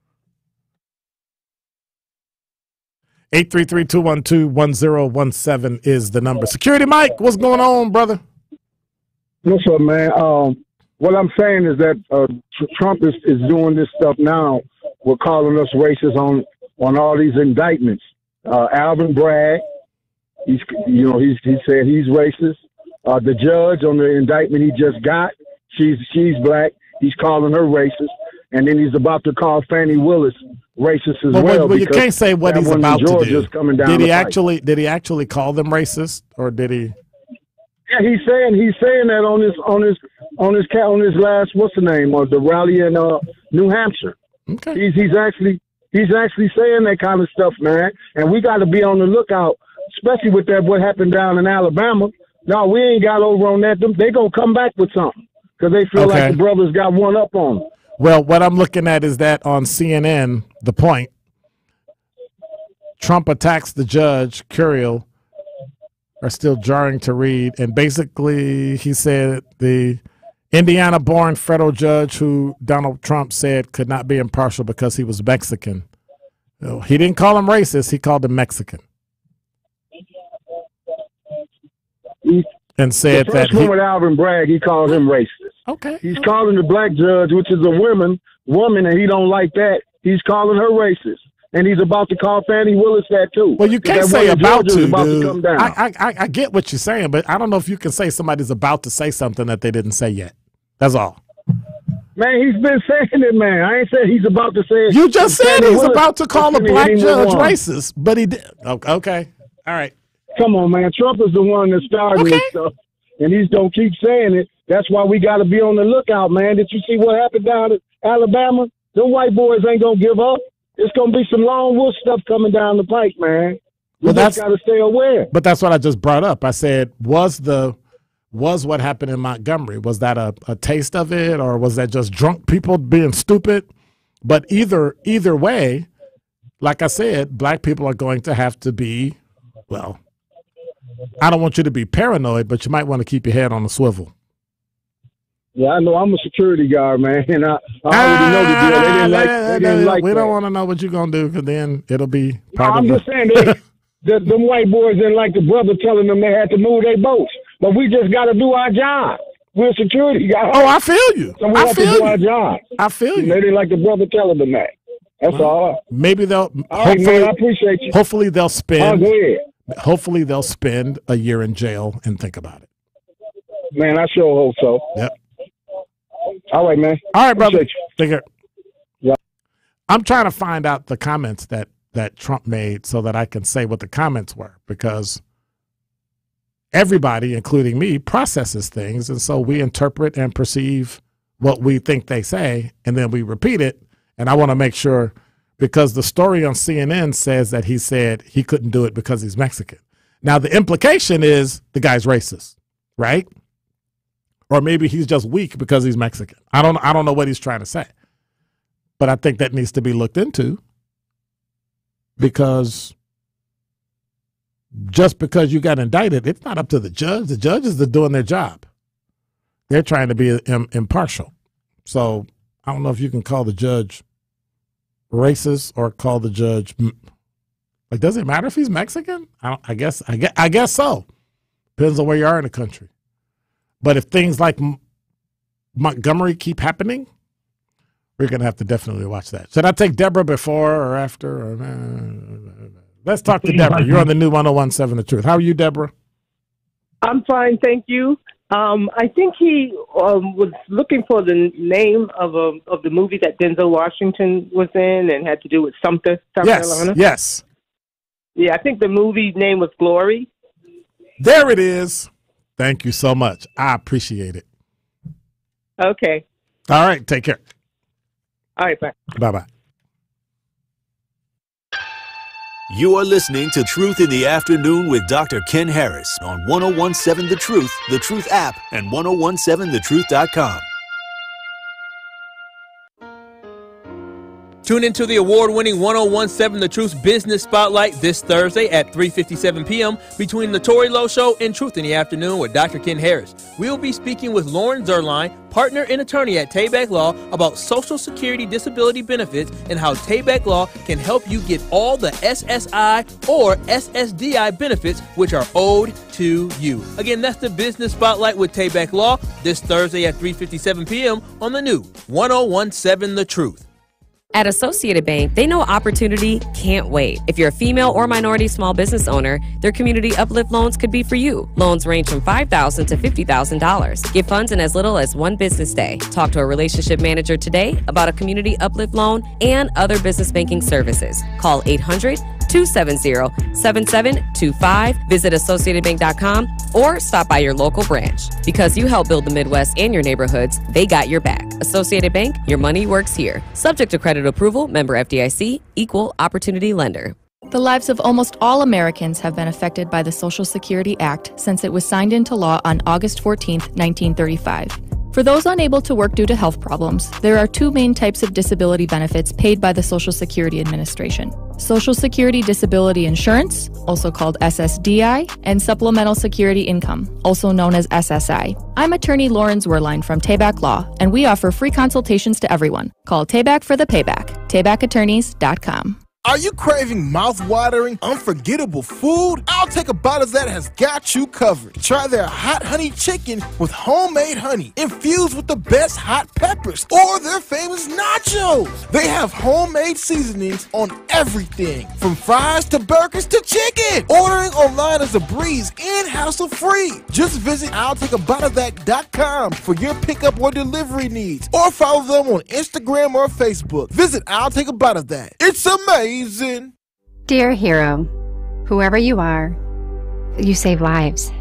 eight three three, two one two, one zero one seven is the number. Security Mike, what's going on, brother? What's up, man? Um, what I'm saying is that uh, Trump is, is doing this stuff now. We're calling us racist on on all these indictments. Uh, Alvin Bragg, he's you know he's he said he's racist. Uh, the judge on the indictment he just got, she's she's black. He's calling her racist, and then he's about to call Fannie Willis racist as well. well. Well, you can't say what he's about to do. Coming down did he the actually? Did he actually call them racist, or did he? Yeah, he's saying he's saying that on his on his on his on his last what's the name of the rally in uh, New Hampshire. Okay. He's he's actually he's actually saying that kind of stuff, man. And we got to be on the lookout, especially with that what happened down in Alabama. No, we ain't got over on that. They gonna come back with something because they feel okay. like the brothers got one up on them. Well, what I'm looking at is that on C N N, The Point, Trump attacks the judge, Curiel, are still jarring to read. And basically, he said the Indiana-born federal judge who Donald Trump said could not be impartial because he was Mexican. He didn't call him racist. He called him Mexican. He, and said the that first one with Alvin Bragg, he called him racist. Okay. He's calling the black judge, which is a woman, woman, and he don't like that. He's calling her racist. And he's about to call Fannie Willis that too. Well, you can't say about to, about dude. To come down. I, I I get what you're saying, but I don't know if you can say somebody's about to say something that they didn't say yet. That's all. Man, he's been saying it, man. I ain't said he's about to say it. You just said Fannie he's Willis, about to call a black judge racist, but he did. Okay. All right. Come on, man. Trump is the one that started okay. this stuff, and he's going to keep saying it. That's why we got to be on the lookout, man. Did you see what happened down in Alabama? The white boys ain't going to give up. It's going to be some lone wolf stuff coming down the pike, man. We well, just got to stay aware. But that's what I just brought up. I said, was the was what happened in Montgomery. Was that a, a taste of it, or was that just drunk people being stupid? But either either way, like I said, black people are going to have to be, well, I don't want you to be paranoid, but you might want to keep your head on a swivel. Yeah, I know. I'm a security guard, man, and I, I already know the deal. They didn't like, they didn't like we that. don't want to know what you're going to do, because then it'll be part no, of I'm the... just saying, they, the, them white boys didn't like the brother telling them they had to move their boats. But we just got to do our job. We're security guys. Oh, I feel you. So we I have feel to do you. our job. I feel you. They didn't like the brother telling them that. That's well, all. Maybe they'll... All right, man, I appreciate you. Hopefully they'll spend... Oh, go ahead. Hopefully they'll spend a year in jail and think about it. Man, I sure hope so. Yep. All right, man. All right, brother. Take care. Yeah. I'm trying to find out the comments that, that Trump made so that I can say what the comments were, because everybody, including me, processes things, and so we interpret and perceive what we think they say, and then we repeat it. And I want to make sure, because the story on C N N says that he said he couldn't do it because he's Mexican. Now, the implication is the guy's racist, right? Or maybe he's just weak because he's Mexican. I don't I don't know what he's trying to say. But I think that needs to be looked into, because just because you got indicted, it's not up to the judge. The judges are doing their job. They're trying to be im- impartial. So I don't know if you can call the judge racist or call the judge, like, does it matter if he's Mexican? I, don't, I guess I guess I guess so. Depends on where you are in the country. But if things like M- Montgomery keep happening, we're going to have to definitely watch that. Should I take Deborah before or after? Or, uh, let's talk to Deborah. You're on the new one oh one seven The Truth. How are you, Deborah? I'm fine, thank you. Um, I think he um, was looking for the name of a, of the movie that Denzel Washington was in and had to do with Sumter, South yes, Carolina. Yes. Yeah, I think the movie name was Glory. There it is. Thank you so much. I appreciate it. Okay. All right. Take care. All right. Bye. Bye-bye. You are listening to Truth in the Afternoon with Doctor Ken Harris on one oh one seven The Truth, The Truth app, and ten seventeen the truth dot com. Tune into the award-winning ten seventeen The Truth Business Spotlight this Thursday at three fifty-seven p.m. between The Tori Lowe Show and Truth in the Afternoon with Doctor Ken Harris. We'll be speaking with Lauren Zerline, partner and attorney at Tayback Law, about Social Security disability benefits and how Tayback Law can help you get all the S S I or S S D I benefits which are owed to you. Again, that's the Business Spotlight with Tayback Law this Thursday at three fifty-seven p.m. on the new ten seventeen The Truth. At Associated Bank, they know opportunity can't wait. If you're a female or minority small business owner, their community uplift loans could be for you. Loans range from five thousand dollars to fifty thousand dollars. Get funds in as little as one business day. Talk to a relationship manager today about a community uplift loan and other business banking services. Call eight hundred, two seven zero, seven seven two five. Visit associated bank dot com or stop by your local branch. Because you help build the Midwest and your neighborhoods, they got your back. Associated Bank, your money works here. Subject to credit approval, member F D I C, equal opportunity lender. The lives of almost all Americans have been affected by the Social Security Act since it was signed into law on August fourteenth, nineteen thirty-five. For those unable to work due to health problems, there are two main types of disability benefits paid by the Social Security Administration: Social Security Disability Insurance, also called S S D I, and Supplemental Security Income, also known as S S I. I'm attorney Lauren Zwerline from Tayback Law, and we offer free consultations to everyone. Call Tayback for the payback. tayback attorneys dot com. Are you craving mouth-watering, unforgettable food? I'll Take a Bite of That has got you covered. Try their hot honey chicken with homemade honey infused with the best hot peppers, or their famous nachos. They have homemade seasonings on everything, from fries to burgers to chicken. Ordering online is a breeze and hassle-free. Just visit I'll take a bite of that dot com for your pickup or delivery needs, or follow them on Instagram or Facebook. Visit I'll Take a Bite of That. It's amazing. Dear hero, whoever you are, you save lives.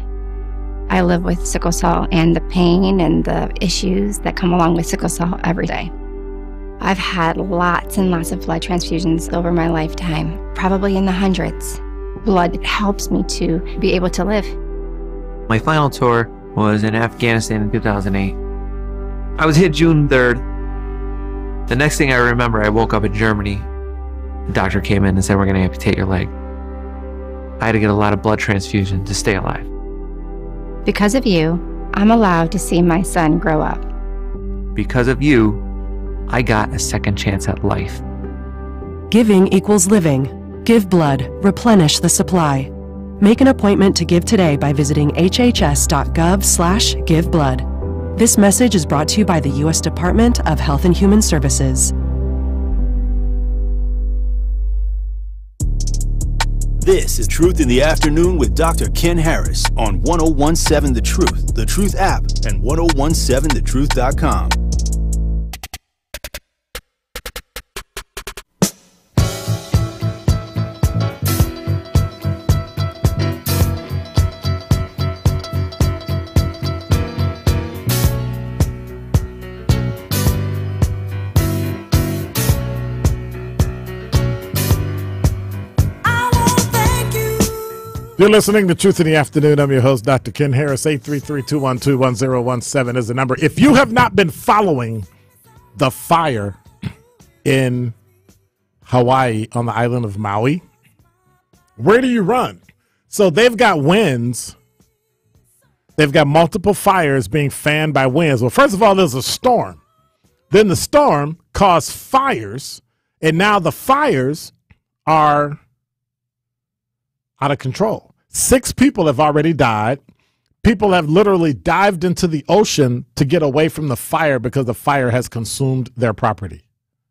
I live with sickle cell and the pain and the issues that come along with sickle cell every day. I've had lots and lots of blood transfusions over my lifetime, probably in the hundreds. Blood helps me to be able to live. My final tour was in Afghanistan in two thousand eight. I was hit June third. The next thing I remember, I woke up in Germany. The doctor came in and said, we're going to amputate your leg. I had to get a lot of blood transfusion to stay alive. Because of you, I'm allowed to see my son grow up. Because of you, I got a second chance at life. Giving equals living. Give blood. Replenish the supply. Make an appointment to give today by visiting hhs.gov slash give blood. This message is brought to you by the U S Department of Health and Human Services. This is Truth in the Afternoon with Doctor Ken Harris on one oh one seven The Truth, The Truth app, and ten seventeen the truth dot com. You're listening to Truth in the Afternoon. I'm your host, Doctor Ken Harris. eight three three, two one two, one zero one seven is the number. If you have not been following the fire in Hawaii on the island of Maui, where do you run? So they've got winds. They've got multiple fires being fanned by winds. Well, first of all, there's a storm. Then the storm caused fires, and now the fires are out of control. Six people have already died. People have literally dived into the ocean to get away from the fire because the fire has consumed their property.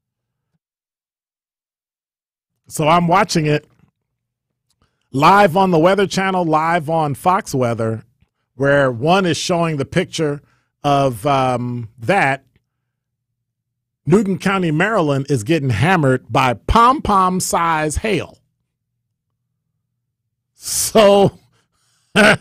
So I'm watching it live on the Weather Channel, live on Fox Weather, where one is showing the picture of um, that. Newton County, Maryland is getting hammered by pom-pom size hail. So the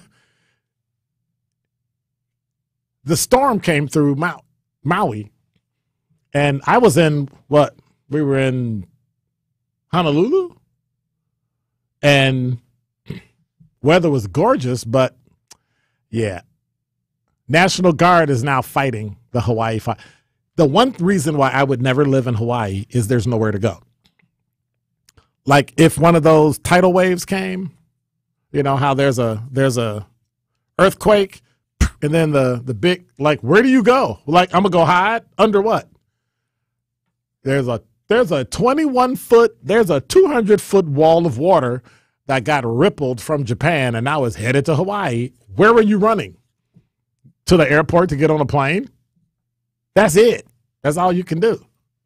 storm came through Mau- Maui, and I was in what? We were in Honolulu, and weather was gorgeous, but yeah, National Guard is now fighting the Hawaii fire. The one reason why I would never live in Hawaii is there's nowhere to go. Like if one of those tidal waves came, you know how there's a there's a earthquake, and then the the big, like, where do you go? Like, I'm gonna go hide under what? There's a there's a twenty-one foot, there's a two hundred foot wall of water that got rippled from Japan, and now is headed to Hawaii. Where were you running? To the airport to get on a plane? That's it. That's all you can do.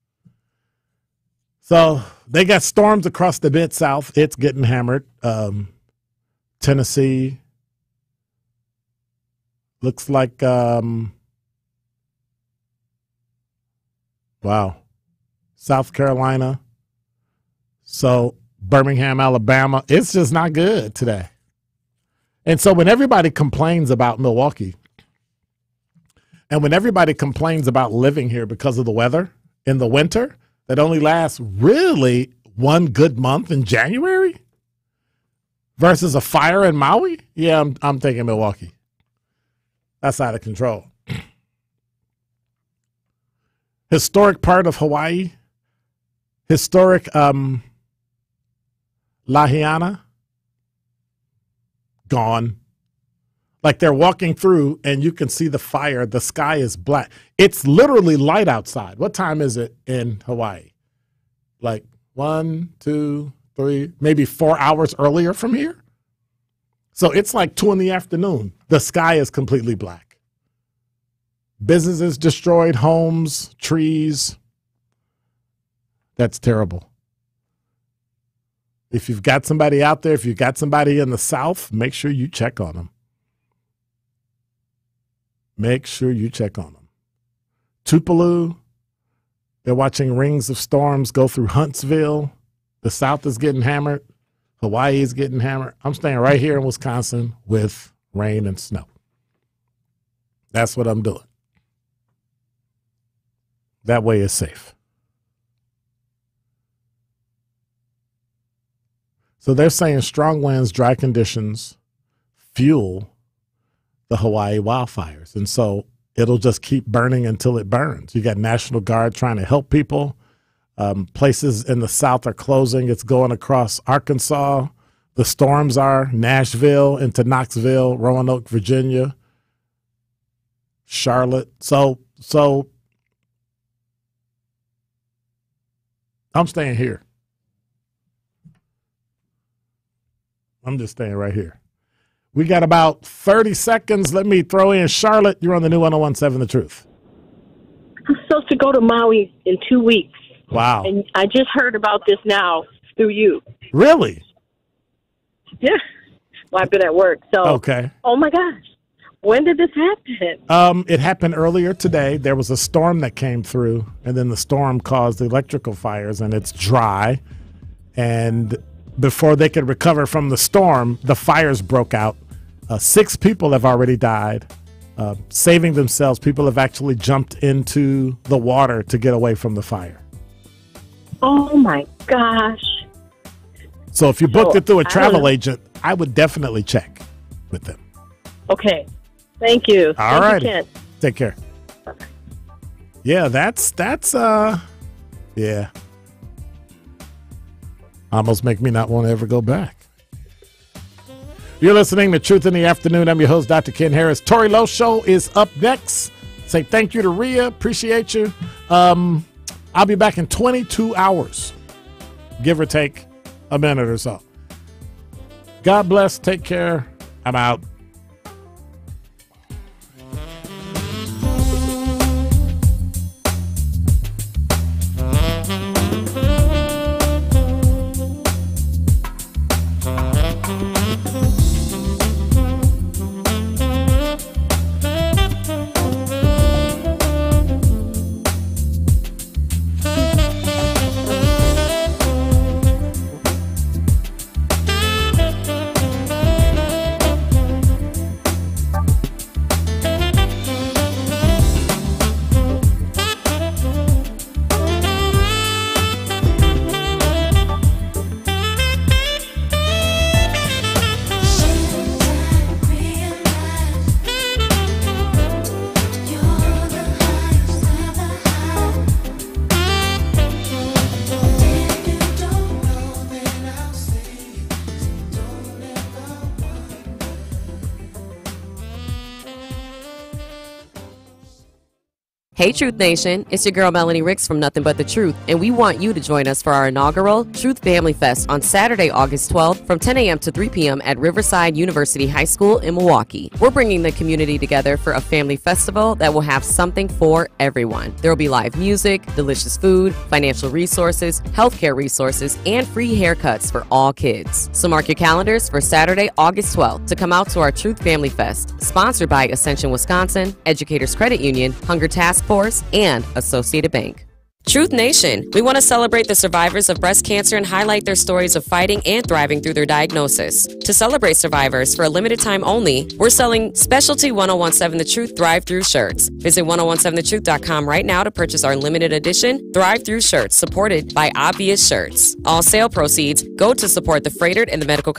So they got storms across the mid-south. It's getting hammered. Um, Tennessee. Looks like, um, wow, South Carolina. So Birmingham, Alabama. It's just not good today. And so when everybody complains about Milwaukee, and when everybody complains about living here because of the weather in the winter that only lasts really one good month in January versus a fire in Maui, yeah, I'm, I'm thinking Milwaukee. That's out of control. Historic part of Hawaii, historic um, Lahaina, gone. Like they're walking through and you can see the fire. The sky is black. It's literally light outside. What time is it in Hawaii? Like one, two, three, maybe four hours earlier from here. So it's like two in the afternoon. The sky is completely black. Businesses destroyed, homes, trees. That's terrible. If you've got somebody out there, if you've got somebody in the South, make sure you check on them. Make sure you check on them. Tupelo, they're watching rings of storms go through Huntsville. The South is getting hammered. Hawaii is getting hammered. I'm staying right here in Wisconsin with rain and snow. That's what I'm doing. That way is safe. So they're saying strong winds, dry conditions, fuel the Hawaii wildfires. And so it'll just keep burning until it burns. You got National Guard trying to help people. Um, places in the South are closing. It's going across Arkansas. The storms are Nashville into Knoxville, Roanoke, Virginia, Charlotte. So, so I'm staying here. I'm just staying right here. We got about thirty seconds. Let me throw in Charlotte. You're on the new one oh one seven The Truth. I'm supposed to go to Maui in two weeks. Wow. And I just heard about this now through you. Really? Yeah. Well, I've been at work. So, okay. Oh, my gosh. When did this happen? Um, it happened earlier today. There was a storm that came through, and then the storm caused electrical fires, and it's dry. And before they could recover from the storm, the fires broke out. Uh, six people have already died. Uh, saving themselves, people have actually jumped into the water to get away from the fire. Oh, my gosh. So if you booked So, it through a I don't travel know. agent, I would definitely check with them. Okay. Thank you. All Thank right. you, Kent. Take care. Yeah, that's, that's, uh, yeah. Almost make me not want to ever go back. You're listening to Truth in the Afternoon. I'm your host, Doctor Ken Harris. Tori Lowe Show is up next. Say thank you to Rhea. Appreciate you. Um, I'll be back in twenty-two hours, give or take a minute or so. God bless. Take care. I'm out. Hey Truth Nation, it's your girl Melanie Ricks from Nothing But the Truth, and we want you to join us for our inaugural Truth Family Fest on Saturday, August twelfth from ten a.m. to three p.m. at Riverside University High School in Milwaukee. We're bringing the community together for a family festival that will have something for everyone. There will be live music, delicious food, financial resources, healthcare resources, and free haircuts for all kids. So mark your calendars for Saturday, August twelfth to come out to our Truth Family Fest, sponsored by Ascension Wisconsin, Educators Credit Union, Hunger Task Force, and Associated Bank. Truth Nation, we want to celebrate the survivors of breast cancer and highlight their stories of fighting and thriving through their diagnosis. To celebrate survivors for a limited time only, we're selling specialty one oh one seven The Truth Thrive Through shirts. Visit ten seventeen the truth dot com right now to purchase our limited edition Thrive Through shirts supported by Obvious Shirts. All sale proceeds go to support the Freighted and the medical